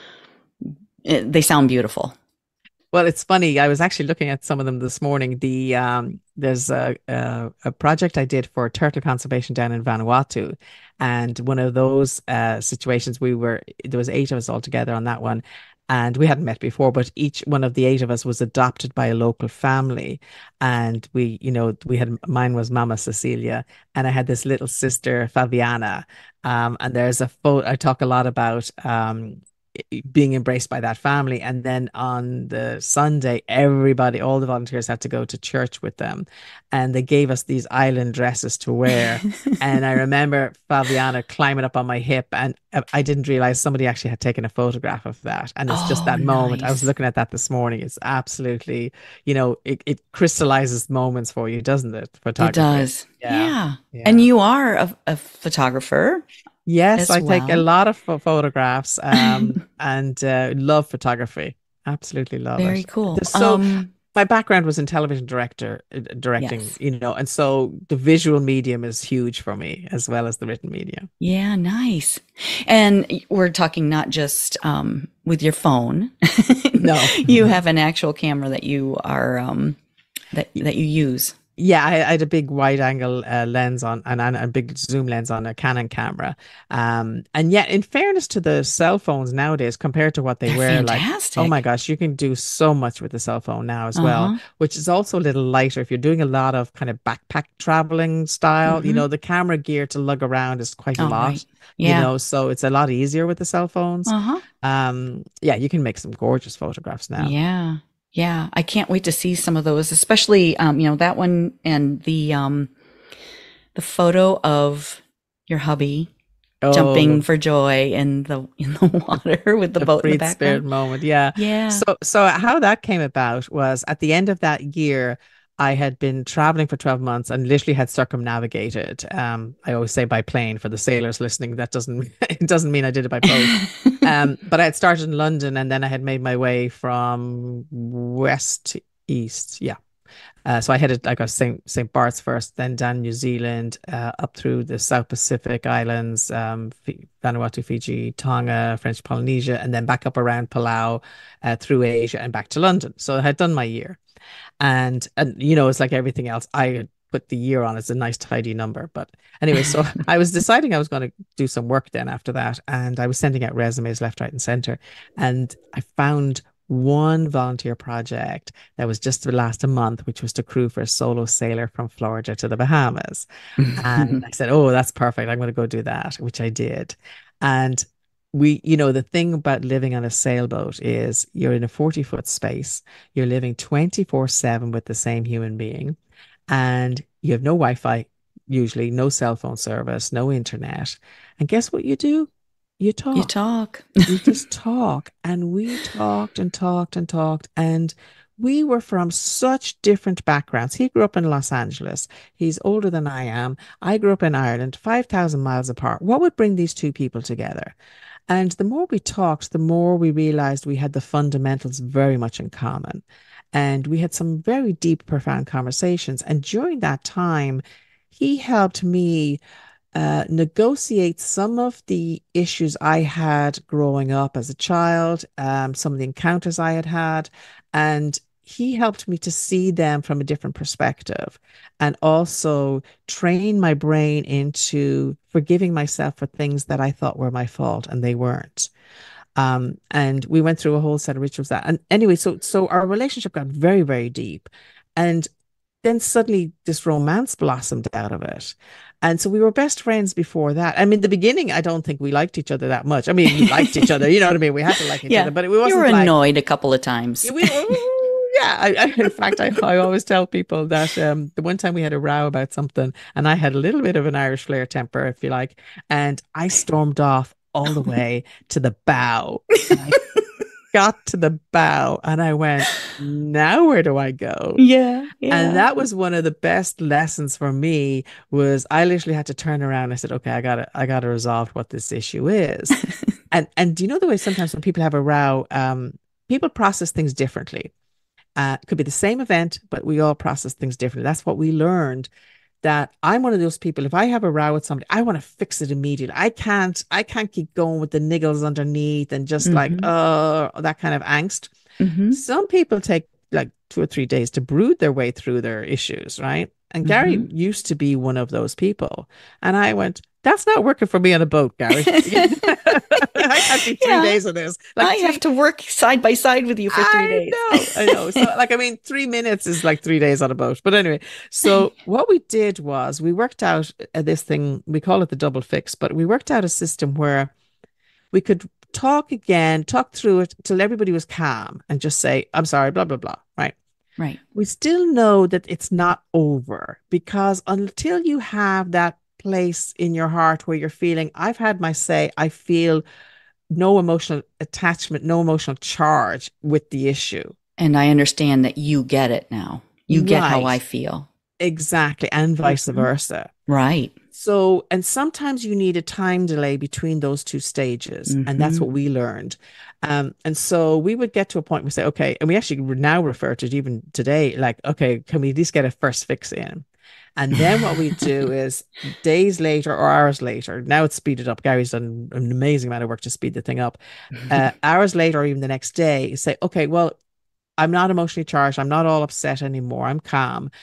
it, they sound beautiful. Well, it's funny. I was actually looking at some of them this morning. The um, there's a, a a project I did for turtle conservation down in Vanuatu, and one of those uh, situations we were there was eight of us all together on that one, and we hadn't met before, but each one of the eight of us was adopted by a local family, and we, you know, we had mine was Mama Cecilia, and I had this little sister Fabiana, um, and there's a photo. I talk a lot about um being embraced by that family. And then on the Sunday, everybody, all the volunteers had to go to church with them. And they gave us these island dresses to wear. And I remember Fabiana climbing up on my hip, and I didn't realize somebody actually had taken a photograph of that. And it's just Oh, that moment. I was nice. looking at that this morning. It's absolutely, you know, it, it crystallizes moments for you, doesn't it? It Photography. does. Yeah. Yeah. And Yeah. you are a, a photographer Yes, as I take a well. lot of pho- photographs um, and uh, love photography. Absolutely love Very it. cool. There's so Um, my background was in television director uh, directing, yes. you know, and so the visual medium is huge for me as well as the written medium. Yeah, nice. And we're talking not just um, with your phone. No, You have an actual camera that you are um, that that you use. Yeah, I, I had a big wide angle uh, lens on and, and a big zoom lens on a Canon camera. Um, and yet, in fairness to the cell phones nowadays, compared to what they They're were, like, oh my fantastic. gosh, you can do so much with the cell phone now as well, Uh-huh. which is also a little lighter if you're doing a lot of kind of backpack traveling style. You Mm-hmm. know, the camera gear to lug around is quite a Oh, right. lot, you Yeah. know, so it's a lot easier with the cell phones. Uh-huh. Um, yeah, you can make some gorgeous photographs now. Yeah. Yeah. I can't wait to see some of those, especially um, you know, that one and the um the photo of your hubby Oh, jumping the for joy in the in the water with the the boat in the freed spirit background. moment. Yeah. Yeah. So so how that came about was at the end of that year, I had been traveling for twelve months and literally had circumnavigated. Um, I always say by plane for the sailors listening. That doesn't it doesn't mean I did it by boat. Um, but I had started in London and then I had made my way from west to east. Yeah. Uh, so I headed like I was Saint Saint Bart's first, then down New Zealand, uh, up through the South Pacific islands, um, Fi- Vanuatu, Fiji, Tonga, French Polynesia, and then back up around Palau, uh, through Asia and back to London. So I had done my year, and and you know it's like everything else. I had put the year on as a nice tidy number, but anyway, so I was deciding I was going to do some work then after that, and I was sending out resumes left, right, and center, and I found one volunteer project that was just to last a month, which was to crew for a solo sailor from Florida to the Bahamas. And I said, oh, that's perfect. I'm going to go do that, which I did. And we, you know, the thing about living on a sailboat is you're in a forty foot space, you're living twenty-four seven with the same human being, and you have no Wi-Fi, usually no cell phone service, no internet. And guess what you do? You You talk. talk. You just talk. And we talked and talked and talked. And we were from such different backgrounds. He grew up in Los Angeles. He's older than I am. I grew up in Ireland, five thousand miles apart. What would bring these two people together? And the more we talked, the more we realized we had the fundamentals very much in common. And we had some very deep, profound conversations. And during that time, he helped me uh, negotiate some of the issues I had growing up as a child, um, some of the encounters I had had, and he helped me to see them from a different perspective and also train my brain into forgiving myself for things that I thought were my fault and they weren't. Um, and we went through a whole set of rituals that, and anyway, so so our relationship got very, very deep. And then suddenly this romance blossomed out of it. And so we were best friends before that. I mean, the beginning, I don't think we liked each other that much. I mean, we liked each other, you know what I mean? We had to like each Yeah. other, but it You were wasn't like, annoyed a couple of times. we, yeah. I, I, in fact, I, I always tell people that um, the one time we had a row about something, and I had a little bit of an Irish flair temper, if you like, and I stormed off all the way to the bow. And I got to the bow and I went, now where do I go? Yeah, And yeah. that was one of the best lessons for me was I literally had to turn around and I said, okay, I gotta, I gotta resolve what this issue is. And and do you know the way sometimes when people have a row, um, people process things differently. Uh, it could be the same event, but we all process things differently. That's what we learned. That I'm one of those people. If I have a row with somebody, I want to fix it immediately. I can't. I can't keep going with the niggles underneath and just like Mm-hmm. uh that kind of angst. Mm-hmm. Some people take like two or three days to brood their way through their issues, right? And Gary Mm-hmm. used to be one of those people. And I went, that's not working for me on a boat, Gary. I can't do three Yeah. days of this. Like I have three, to work side by side with you for three I days. know, I know. So, like, I mean, three minutes is like three days on a boat. But anyway, so what we did was we worked out uh, this thing, we call it the double fix, but we worked out a system where we could talk again, talk through it till everybody was calm and just say, I'm sorry, blah, blah, blah. Right. Right. We still know that it's not over because until you have that place in your heart where you're feeling, I've had my say, I feel no emotional attachment, no emotional charge with the issue. And I understand that you get it now. You get how I Right. feel. Exactly. And vice Mhm. versa. Right. So, and sometimes you need a time delay between those two stages. And that's Mm-hmm. what we learned. Um, and so we would get to a point where we say, okay, and we actually now refer to it even today, like, okay, can we at least get a first fix in? And then what we do is days later or hours later, now it's speeded up. Gary's done an amazing amount of work to speed the thing up. Uh, hours later, or even the next day, you say, okay, well, I'm not emotionally charged. I'm not all upset anymore. I'm calm.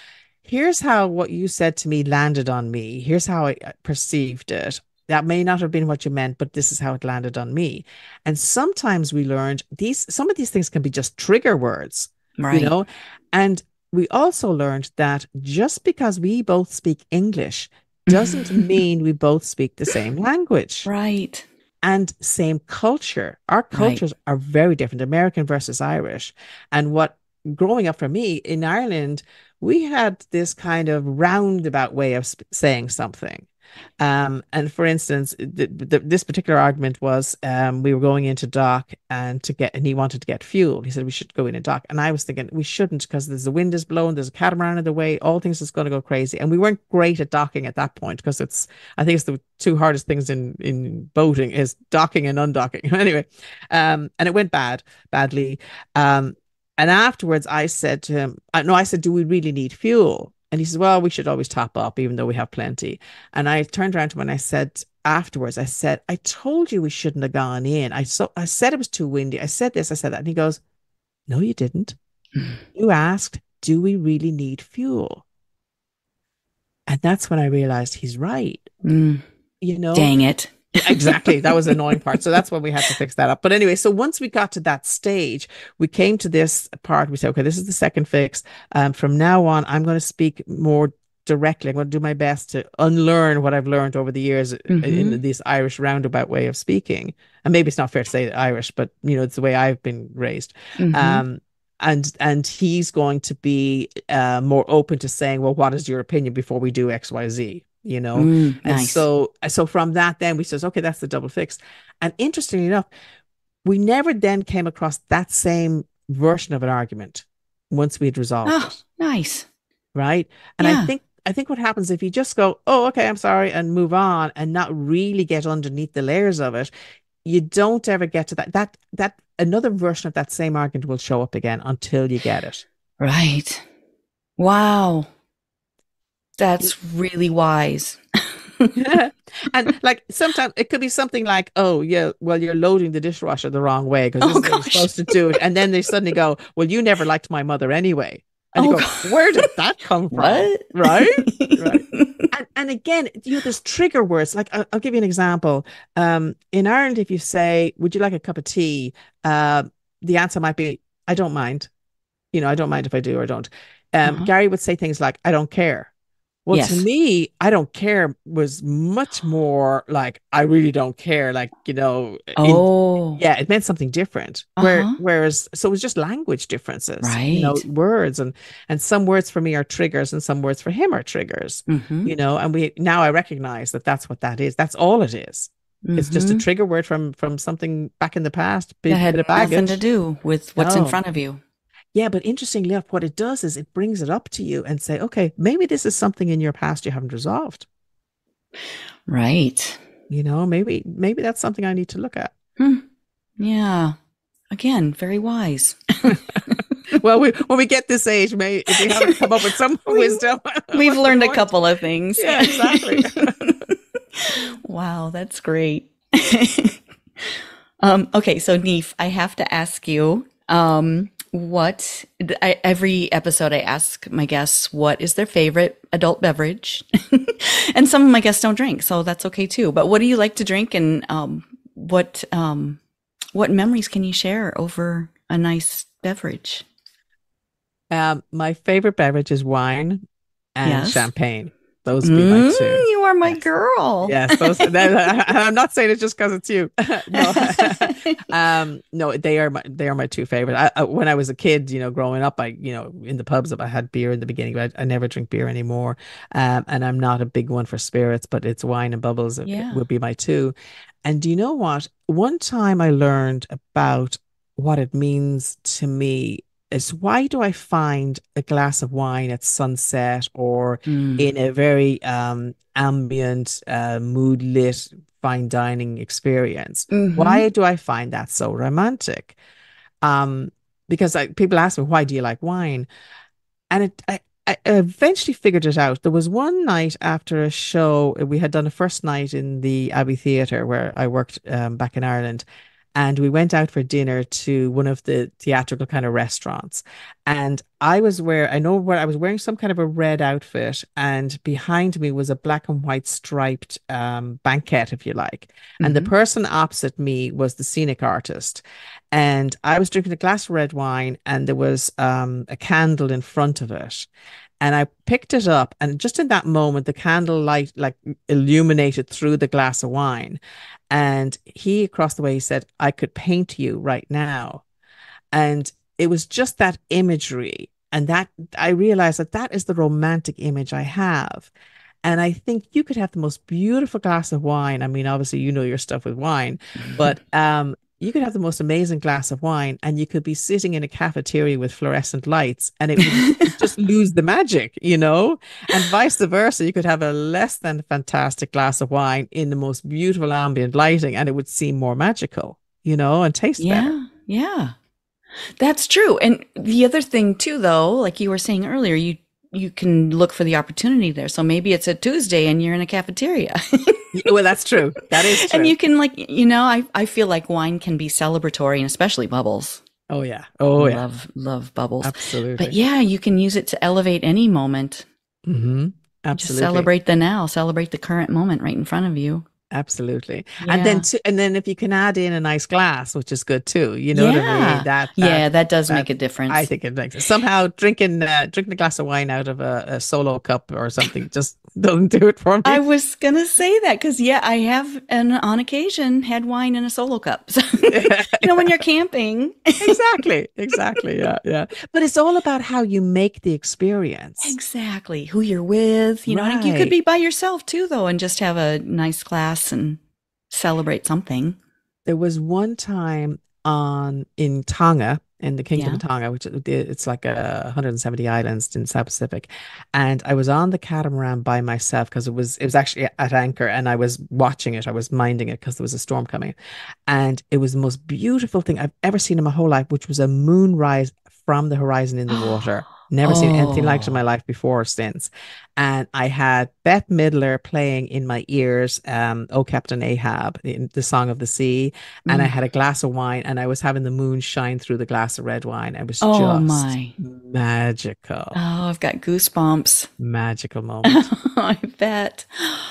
here's how what you said to me landed on me. Here's how I uh, perceived it. That may not have been what you meant, but this is how it landed on me. And sometimes we learned these, some of these things can be just trigger words, you Right. know? And we also learned that just because we both speak English doesn't mean we both speak the same language Right. and same culture. Our Right. cultures are very different, American versus Irish. And what growing up for me in Ireland, we had this kind of roundabout way of sp- saying something. Um, and for instance, th th this particular argument was um, we were going into dock and to get, and he wanted to get fuel. He said we should go in and dock, and I was thinking we shouldn't because there's the wind is blowing, there's a catamaran in the way, all things is going to go crazy. And we weren't great at docking at that point because it's, I think it's the two hardest things in in boating is docking and undocking. Anyway, um, and it went bad, badly. Um, and afterwards, I said to him, uh, no, I said, do we really need fuel? And he says, well, we should always top up, even though we have plenty. And I turned around to him and I said, afterwards, I said, I told you we shouldn't have gone in. I so I said it was too windy. I said this, I said that. And he goes, no, you didn't. You asked, do we really need fuel? And that's when I realized he's right. Mm. You know, Dang it. exactly. That was the annoying part. So that's when we had to fix that up. But anyway, so once we got to that stage, we came to this part. We said, okay, this is the second fix. Um, from now on, I'm going to speak more directly. I'm going to do my best to unlearn what I've learned over the years Mm-hmm. in this Irish roundabout way of speaking. And maybe it's not fair to say Irish, but you know, it's the way I've been raised. Mm-hmm. Um, and and he's going to be uh, more open to saying, well, what is your opinion before we do X, Y, Z? You know, Mm, and nice. so so from that, then we says, okay, that's the double fix. And interestingly enough, we never then came across that same version of an argument once we had resolved Oh, it, nice. right? And I Yeah. think I think what happens if you just go, oh, okay, I'm sorry, and move on and not really get underneath the layers of it, you don't ever get to that. That that another version of that same argument will show up again until you get it. Right. Wow. That's really wise. And like sometimes it could be something like, oh, yeah, well, you're loading the dishwasher the wrong way because this Oh is how you're gosh. supposed to do it. And then they suddenly go, well, you never liked my mother anyway. And you Oh go, where god. did that come from? What? Right? Right. And, and again, you know, there's trigger words. Like I'll, I'll give you an example. Um, in Ireland, if you say, would you like a cup of tea? Uh, the answer might be, I don't mind. You know, I don't mind if I do or don't. Um, Uh-huh. Gary would say things like, I don't care. Well, to Yes. me, I don't care was much more like I really don't care. Like, you know, in Oh. yeah, it meant something different. Where Uh-huh. whereas so it was just language differences, you know, Right. words and and some words for me are triggers and some words for him are triggers, Mm-hmm. you know, and we now I recognize that that's what that is. That's all it is. It's just a Mm-hmm. trigger word from from something back in the past, That bit, bit of had nothing to baggage. do with what's in No. front of you. Yeah, but interestingly enough, what it does is it brings it up to you and say, okay, maybe this is something in your past you haven't resolved. Right. You know, maybe maybe that's something I need to look at. Hmm. Yeah. Again, very wise. Well, we, when we get this age, may if we haven't come up with some We've wisdom, we've what's the learned a point? couple of things. Yeah, exactly. Wow, that's great. Um, okay, so Neef, I have to ask you, um, what I, every episode I ask my guests what is their favorite adult beverage, and some of my guests don't drink, so that's okay too. But what do you like to drink, and um, what um, what memories can you share over a nice beverage? Um, my favorite beverage is wine and Yes. champagne. Those would be my Mm, two. you are my Yes. girl. Yes, those. That, I'm not saying it just because it's you. No, um, no, they are my they are my two favorite. I, I, when I was a kid, you know, growing up, I you know in the pubs, I had beer in the beginning, but I, I never drink beer anymore. Um, and I'm not a big one for spirits, but it's wine and bubbles it, it Yeah. would be my two. And do you know what? One time I learned about what it means to me is why do I find a glass of wine at sunset or Mm. in a very um, ambient, uh, mood lit fine dining experience. Mm-hmm. Why do I find that so romantic? Um, because I, people ask me, why do you like wine? And it, I, I eventually figured it out. There was one night after a show, we had done a first night in the Abbey Theatre where I worked um, back in Ireland. and we went out for dinner to one of the theatrical kind of restaurants. And I was wearing, I know where I was wearing some kind of a red outfit, and behind me was a black and white striped um, banquette, if you like. And the Mm-hmm. person opposite me was the scenic artist. And I was drinking a glass of red wine, and there was um, a candle in front of it. And I picked it up, and just in that moment, the candle light like illuminated through the glass of wine. And he across the way, he said, I could paint you right now. And it was just that imagery. And that I realized that that is the romantic image I have. And I think you could have the most beautiful glass of wine. I mean, obviously, you know your stuff with wine, but um, you could have the most amazing glass of wine, and you could be sitting in a cafeteria with fluorescent lights, and it would just lose the magic, you know? And vice versa. You could have a less than fantastic glass of wine in the most beautiful ambient lighting, and it would seem more magical, you know, and taste better. Yeah, yeah. That's true. And the other thing too, though, like you were saying earlier, you you can look for the opportunity there. So maybe it's a Tuesday and you're in a cafeteria. Well, that's true. That is true. And you can, like, you know, I, I feel like wine can be celebratory, and especially bubbles. Oh yeah. Oh yeah. Love, love bubbles. Absolutely. But yeah, you can use it to elevate any moment. Mm-hmm. Just Absolutely. celebrate the now, celebrate the current moment right in front of you. Absolutely. Yeah. And then to, and then if you can add in a nice glass, which is good too, you know what I Yeah. mean? That, that Yeah, that does that- make a difference. I think it makes it. Somehow drinking uh, drinking a glass of wine out of a, a solo cup or something just doesn't do it for me. I was going to say that because, yeah, I have, and on occasion, had wine in a solo cup. So, you know, when you're camping. Exactly. Exactly. Yeah. Yeah. But it's all about how you make the experience. Exactly. Who you're with. You know, and you could Right. be by yourself too, though, and just have a nice glass and celebrate something. There was one time on in Tonga, in the Kingdom Yeah. of Tonga, which it- it's like a one hundred seventy islands in the South Pacific, and I was on the catamaran by myself because it was it was actually at anchor, and I was watching it. I was minding it because there was a storm coming, and it was the most beautiful thing I've ever seen in my whole life, which was a moonrise from the horizon in the water. Never seen anything like it in my Oh. life before or since. And I had Bette Midler playing in my ears, um, "Oh Captain Ahab," in the Song of the Sea. And I Mm. had a glass of wine, and I was having the moon shine through the glass of red wine. It was Oh, just my. magical, Oh, I've got goosebumps. magical moment. I bet.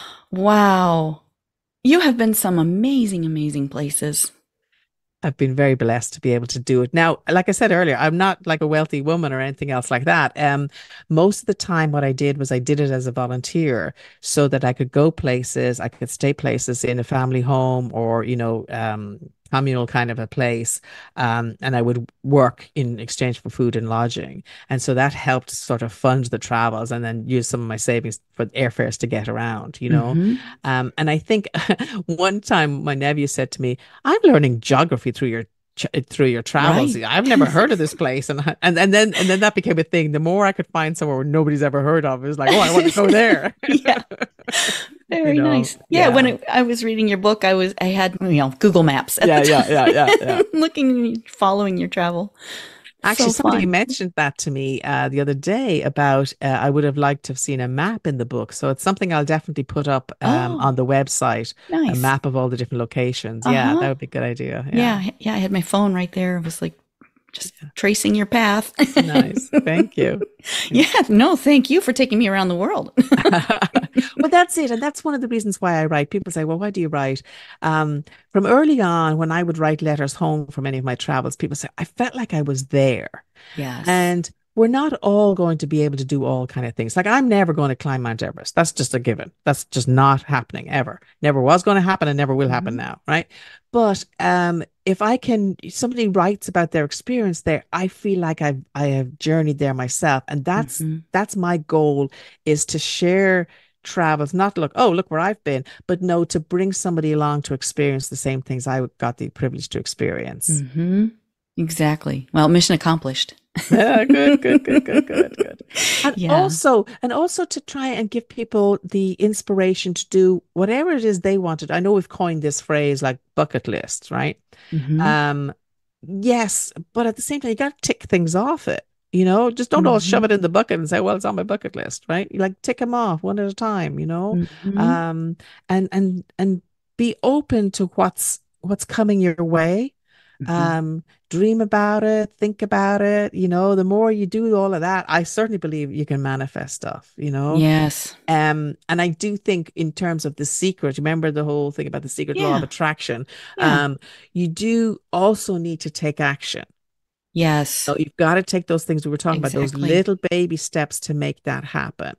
Wow. You have been some amazing, amazing places. I've been very blessed to be able to do it. Now, like I said earlier, I'm not like a wealthy woman or anything else like that. Um, most of the time, what I did was I did it as a volunteer so that I could go places, I could stay places in a family home or, you know, um, communal kind of a place. Um, and I would work in exchange for food and lodging. And so that helped sort of fund the travels and then use some of my savings for airfares to get around, you know. Mhm. Um, and I think one time my nephew said to me, I'm learning geography through your ch- through your travels. Right. I've never heard of this place, and I- and and then and then that became a thing. The more I could find somewhere where nobody's ever heard of, it was like, oh, I want to go there. Yeah. Very know, nice. Yeah, when yeah. it, I was reading your book, I was I had, you know, Google Maps at Yeah, the yeah, time. yeah, yeah, yeah. Looking, following your travel. Actually, So somebody fun. mentioned that to me uh, the other day about uh, I would have liked to have seen a map in the book. So it's something I'll definitely put up um, Oh, on the website, a nice. map of all the different locations. Yeah, that Uh-huh. would be a good idea. Yeah, Yeah. h- yeah, I had my phone right there. It was like just tracing your path. Nice. Thank you. Yeah, no, thank you for taking me around the world. Well, that's it. And that's one of the reasons why I write. People say, well, why do you write? Um, from early on, when I would write letters home from any of my travels, people say, I felt like I was there. Yes. And we're not all going to be able to do all kind of things. Like I'm never going to climb Mount Everest. That's just a given. That's just not happening ever. Never was going to happen and never will happen Mhm. now, right? But um, if I can, somebody writes about their experience there, I feel like I've I have journeyed there myself, and that's Mhm. that's my goal is to share travels. Not look, oh, look where I've been, but no, to bring somebody along to experience the same things I got the privilege to experience. Mhm. Exactly. Well, mission accomplished. Yeah, good, good, good, good, good, good. And Yeah. also, and also to try and give people the inspiration to do whatever it is they wanted. I know we've coined this phrase like bucket lists, right? Mhm. Um, yes, but at the same time, you got to tick things off it. You know, just don't all shove Mhm. it in the bucket and say, "Well, it's on my bucket list," right? You like tick them off one at a time. You know, Mhm. um, and and and be open to what's what's coming your way. Mhm. Um, dream about it, think about it. You know, the more you do all of that, I certainly believe you can manifest stuff, you know. Yes. Um, and I do think in terms of the secret, remember the whole thing about the secret law of Yeah. attraction. Yeah. Um, you do also need to take action. Yes. So you've got to take those things we were talking about, those Exactly. little baby steps to make that happen.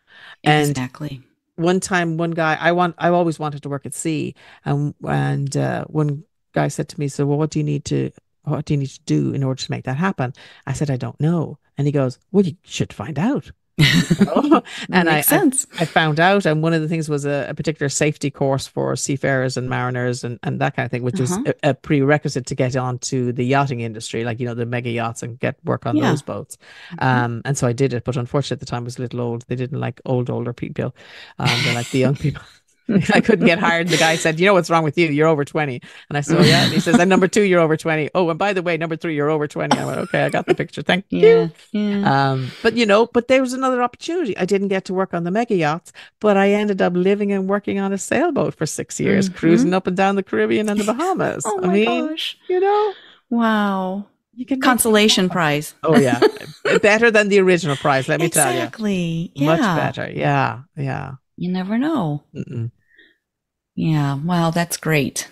And Exactly. one time, one guy, I want, I always wanted to work at sea, and and uh, one guy said to me, "So, well, what do you need to, what do you need to do in order to make that happen?" I said, "I don't know," and he goes, "Well, you should find out." know? And I, Makes I sense. I found out, and one of the things was a, a particular safety course for seafarers and mariners and, and that kind of thing, which was Uh-huh. a, a prerequisite to get onto the yachting industry, like, you know, the mega yachts and get work on Yeah. those boats. Mhm. Um, and so I did it, but unfortunately at the time I was a little old. They didn't like old, older people. Um, they like the young people. I couldn't get hired. The guy said, "You know what's wrong with you? You're over twenty." And I said, "Oh, yeah." And he says, "And number two, you're over twenty. Oh, and by the way, number three, you're over twenty." I went, "Okay, I got the picture. Thank you." Yeah. Yeah. Um, but you know, but there was another opportunity. I didn't get to work on the mega yachts, but I ended up living and working on a sailboat for six years, cruising Hmm. up and down the Caribbean and the Bahamas. Oh I my mean, gosh. you know, Wow. you can make things Consolation happen. prize. Oh yeah. Better than the original prize, let me tell you. Exactly. Much Yeah. better. Yeah. Yeah. You never know. Mm-mm. Yeah. Wow. That's great.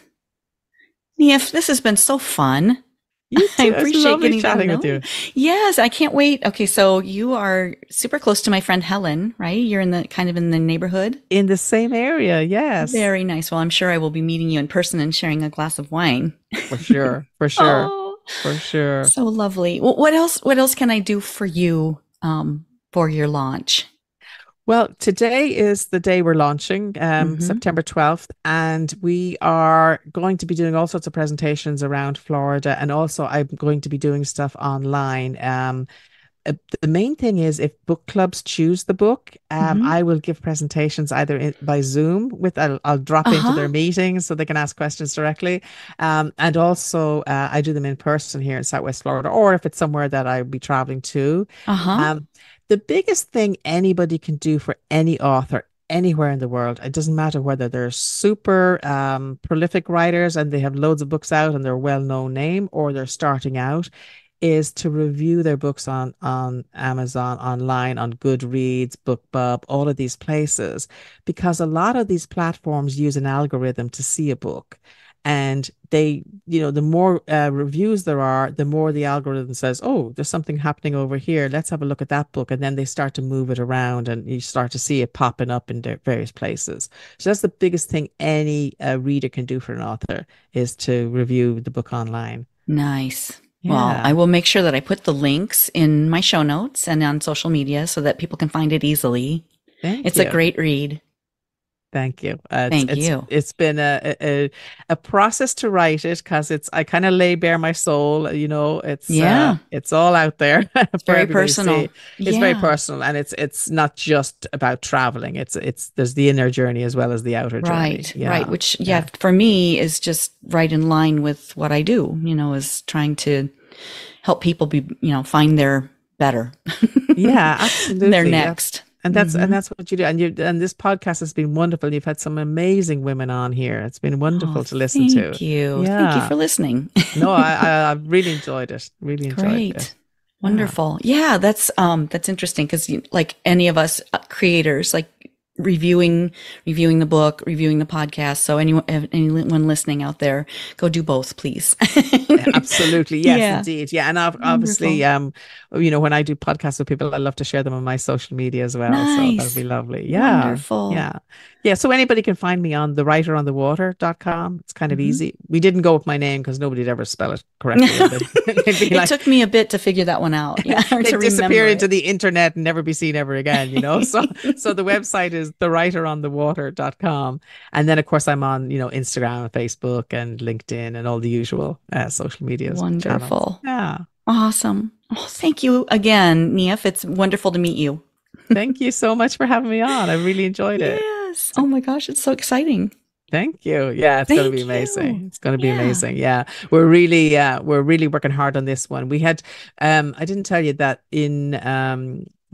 Niamh, this has been so fun. You I too. It's appreciate lovely getting to chatting know with you. you. Yes, I can't wait. Okay, so you are super close to my friend Helen, right? You're in the kind of in the neighborhood. In the same area, yes. Very nice. Well, I'm sure I will be meeting you in person and sharing a glass of wine. For sure. For sure. Oh, For sure. so lovely. Well, what else? What else can I do for you um, for your launch? Well, today is the day we're launching, um, Mm-hmm. September twelfth, and we are going to be doing all sorts of presentations around Florida, and also I'm going to be doing stuff online. Um, uh, the main thing is if book clubs choose the book, um, Mm-hmm. I will give presentations either in, by Zoom with, I'll, I'll drop into their Uh-huh. meetings so they can ask questions directly. Um, and also uh, I do them in person here in Southwest Florida, or if it's somewhere that I'll be traveling to. Uh-huh. Um, the biggest thing anybody can do for any author anywhere in the world, it doesn't matter whether they're super um, prolific writers and they have loads of books out and they're a well-known name, or they're starting out, is to review their books on on Amazon, online, on Goodreads, BookBub, all of these places, because a lot of these platforms use an algorithm to see a book. And they, you know, the more uh, reviews there are, the more the algorithm says, "Oh, there's something happening over here. Let's have a look at that book." And then they start to move it around and you start to see it popping up in various places. So that's the biggest thing any uh, reader can do for an author, is to review the book online. Nice. Well, I Yeah. will make sure that I put the links in my show notes and on social media so that people can find it easily. Thank It's a you. great read. Thank you. Uh, it's Thank it's you. it's been a a, a process to write it, because it's I kind of lay bare my soul, you know. It's uh Yeah, it's all out there it's for very everybody to personal. see. It's very Yeah, personal, and it's it's not just about traveling. It's it's there's the inner journey as well as the outer journey. right, right. Yeah. Which, yeah, Yeah. for me is just right in line with what I do, you know, is trying to help people be, you know, find their better, Yeah, their absolutely. Yeah. next. And that's and Hmm. that's what you do. And you and this podcast has been wonderful. You've had some amazing women on here. It's been Oh, wonderful to listen to. thank you. Thank you Yeah. for listening. No, I, I I've really enjoyed it. Really enjoyed it. Great. Yeah. Wonderful. Yeah, that's um that's interesting because like any of us uh, creators, like reviewing reviewing the book, reviewing the podcast. So anyone anyone listening out there, go do both, please. Absolutely. Yes, Yeah. indeed. Yeah. And ob- obviously, Wonderful. um, you know, when I do podcasts with people, I love to share them on my social media as well. So that would be Nice. lovely. Yeah. Wonderful. Yeah. Yeah. So anybody can find me on the writer on the water dot com. It's kind of Mhm. easy. We didn't go with my name because nobody'd ever spell it correctly. And they'd, they'd be It like, took me a bit to figure that one out. Yeah, or to they'd disappear remember into it. the internet and never be seen ever again, you know? So, so the website is the writer on the water dot com. And then, of course, I'm on, you know, Instagram, Facebook, and LinkedIn, and all the usual uh, social media channels. Wonderful. Yeah. Awesome. Oh, thank you again, Niamh. It's wonderful to meet you. Thank you so much for having me on. I really enjoyed it. Yes. Oh my gosh, it's so exciting. Thank you. Yeah, it's going to be Thank amazing. you. It's going to be Yeah. amazing. Yeah. We're really uh we're really working hard on this one. We had um I didn't tell you that in um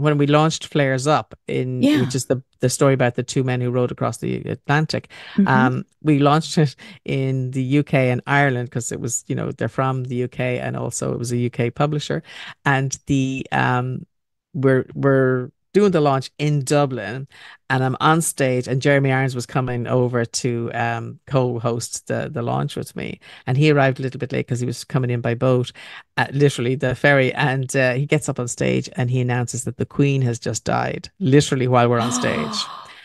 when we launched Flares Up, in Yeah. which is the the story about the two men who rowed across the Atlantic. Mhm. Um, we launched it in the U K and Ireland because it was, you know, they're from the U K, and also it was a U K publisher. And the um, we're we're doing the launch in Dublin, and I'm on stage, and Jeremy Irons was coming over to um, co-host the the launch with me, and he arrived a little bit late because he was coming in by boat, uh, literally the ferry, and uh, he gets up on stage and he announces that the Queen has just died, literally while we're on stage.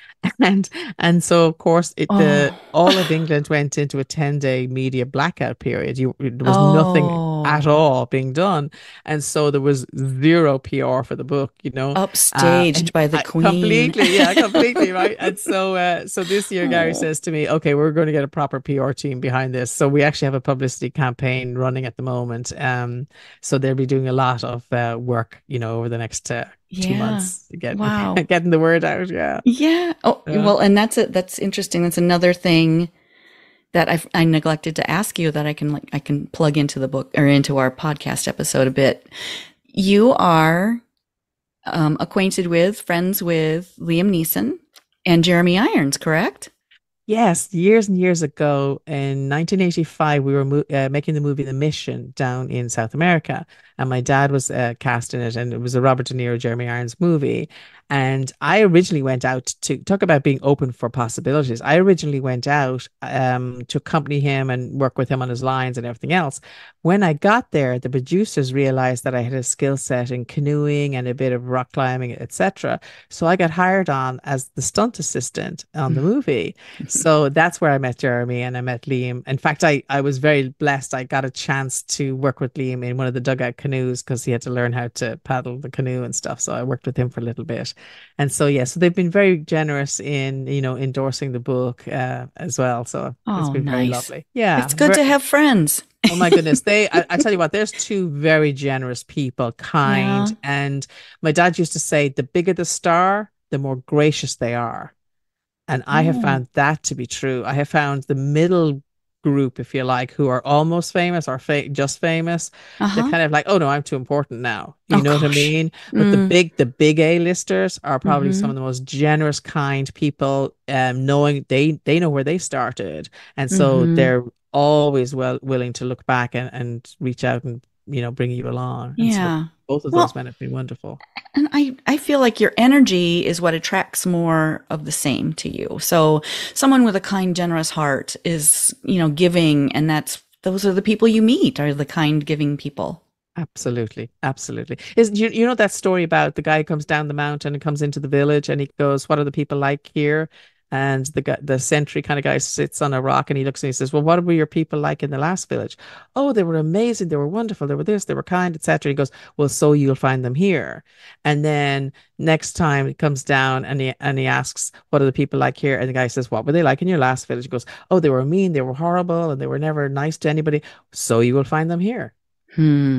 And and so of course it the Oh. all of England went into a ten day media blackout period. You there was nothing at Oh. all being done, and so there was zero P R for the book. You know, uh, Upstaged and by the I, Queen. completely, yeah, completely, right. And so uh, so this year, Gary Oh. says to me, "Okay, we're going to get a proper P R team behind this." So we actually have a publicity campaign running at the moment. Um, so they'll be doing a lot of uh, work, you know, over the next uh, two Yeah. months to get Wow. getting the word out. Yeah. Yeah. Oh, Yeah. well, and that's it. That's interesting. That's another thing that I've, I neglected to ask you that I can like I can plug into the book or into our podcast episode a bit. You are um, acquainted with, friends with Liam Neeson and Jeremy Irons, correct? Yes, years and years ago in nineteen eighty-five, we were mo uh, making the movie The Mission down in South America, and my dad was uh, cast in it, and it was a Robert De Niro, Jeremy Irons movie. And I originally went out to talk about being open for possibilities. I originally went out um, to accompany him and work with him on his lines and everything else. When I got there, the producers realized that I had a skill set in canoeing and a bit of rock climbing, et cetera. So I got hired on as the stunt assistant on the movie. So that's where I met Jeremy and I met Liam. In fact, I, I was very blessed. I got a chance to work with Liam in one of the dugout canoes because he had to learn how to paddle the canoe and stuff. So I worked with him for a little bit. And so, yeah, so they've been very generous in, you know, endorsing the book uh, as well. So it's Oh, been very nice. lovely. Yeah. It's good ver- to have friends. Oh my goodness. They, I, I tell you what, there's two very generous people, kind. Yeah. And my dad used to say, the bigger the star, the more gracious they are. And I have Oh. found that to be true. I have found the middle group, if you like, who are almost famous or fa just famous. They're Uh-huh. kind of like, oh no, I'm too important now. You Oh, know what I gosh. mean? But the Mm. big, the big A-listers are probably some Mm-hmm. of the most generous, kind people, um, knowing they they know where they started. And so Mm-hmm. they're always well willing to look back and, and reach out and, you know, bring you along. And so Yeah. both of Well, those men have been wonderful. and I, I feel like your energy is what attracts more of the same to you. So someone with a kind, generous heart is, you know, giving, and that's those are the people you meet, are the kind, giving people. Absolutely, absolutely. Is you you know that story about the guy who comes down the mountain and comes into the village and he goes, "What are the people like here?" And the guy, the sentry kind of guy sits on a rock and he looks and he says, "Well, what were your people like in the last village?" "Oh, they were amazing. They were wonderful. They were this. They were kind, et cetera" He goes, "Well, so you'll find them here." And then next time he comes down and he and he asks, "What are the people like here?" And the guy says, "What were they like in your last village?" He goes, "Oh, they were mean. They were horrible, and they were never nice to anybody. So you will find them here." Hmm.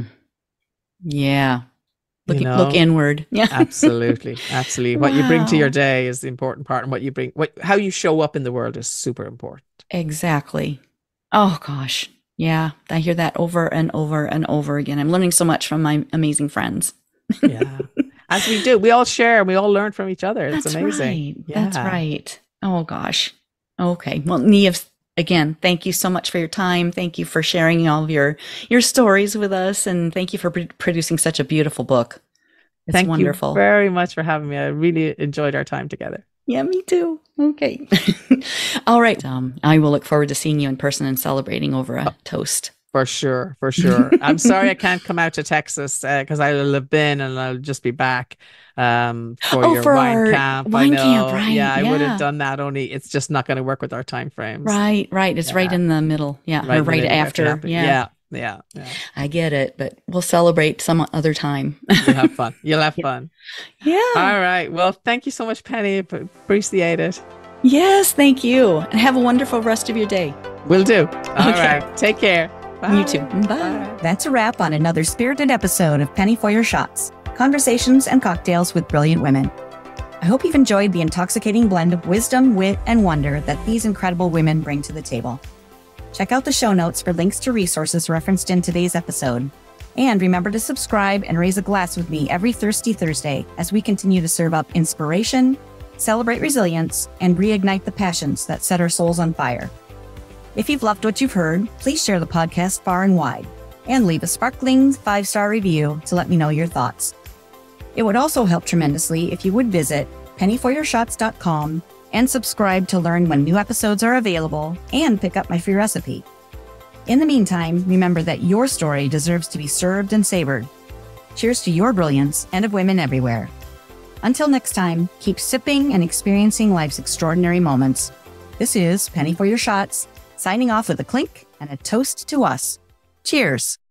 Yeah. Look, You look know. inward. Yeah. Absolutely, absolutely. What you bring to your Wow. day is the important part, and what you bring, what how you show up in the world is super important. Exactly. Oh gosh. Yeah. I hear that over and over and over again. I'm learning so much from my amazing friends. Yeah, as we do, we all share, and we all learn from each other. It's That's amazing. right. Yeah, That's right. Oh gosh. Okay. Well, Niamh, again, thank you so much for your time. Thank you for sharing all of your your stories with us, and thank you for pr producing such a beautiful book. It's thank you wonderful. very much for having me. I really enjoyed our time together. Yeah, me too. Okay. All right. Um, I will look forward to seeing you in person and celebrating over a toast. For sure, for sure. I'm sorry I can't come out to Texas because I will have been and I'll just be back um, for Oh, your for wine our camp. I wine camp, know. right? Yeah, I would have Yeah. done that. Only it's just not going to work with our time frames. Right, right. It's right Yeah. in the middle. Yeah, Right or in the right middle of after. everything. Yeah. Yeah, yeah, yeah. I get it, but we'll celebrate some other time. You'll have fun. You'll have Yeah. fun. Yeah. All right. Well, thank you so much, Penny. P- Appreciate it. Yes, thank you. And have a wonderful rest of your day. Will do. All Okay. right. Take care. Bye. You too. Bye. Bye. That's a wrap on another spirited episode of Penny for Your Shots, conversations and cocktails with brilliant women. I hope you've enjoyed the intoxicating blend of wisdom, wit, and wonder that these incredible women bring to the table. Check out the show notes for links to resources referenced in today's episode. And remember to subscribe and raise a glass with me every Thirsty Thursday as we continue to serve up inspiration, celebrate resilience, and reignite the passions that set our souls on fire. If you've loved what you've heard, please share the podcast far and wide and leave a sparkling five-star review to let me know your thoughts. It would also help tremendously if you would visit penny for your shots dot com and subscribe to learn when new episodes are available and pick up my free recipe. In the meantime, remember that your story deserves to be served and savored. Cheers to your brilliance and of women everywhere. Until next time, keep sipping and experiencing life's extraordinary moments. This is Penny for Your Shots, signing off with a clink and a toast to us. Cheers.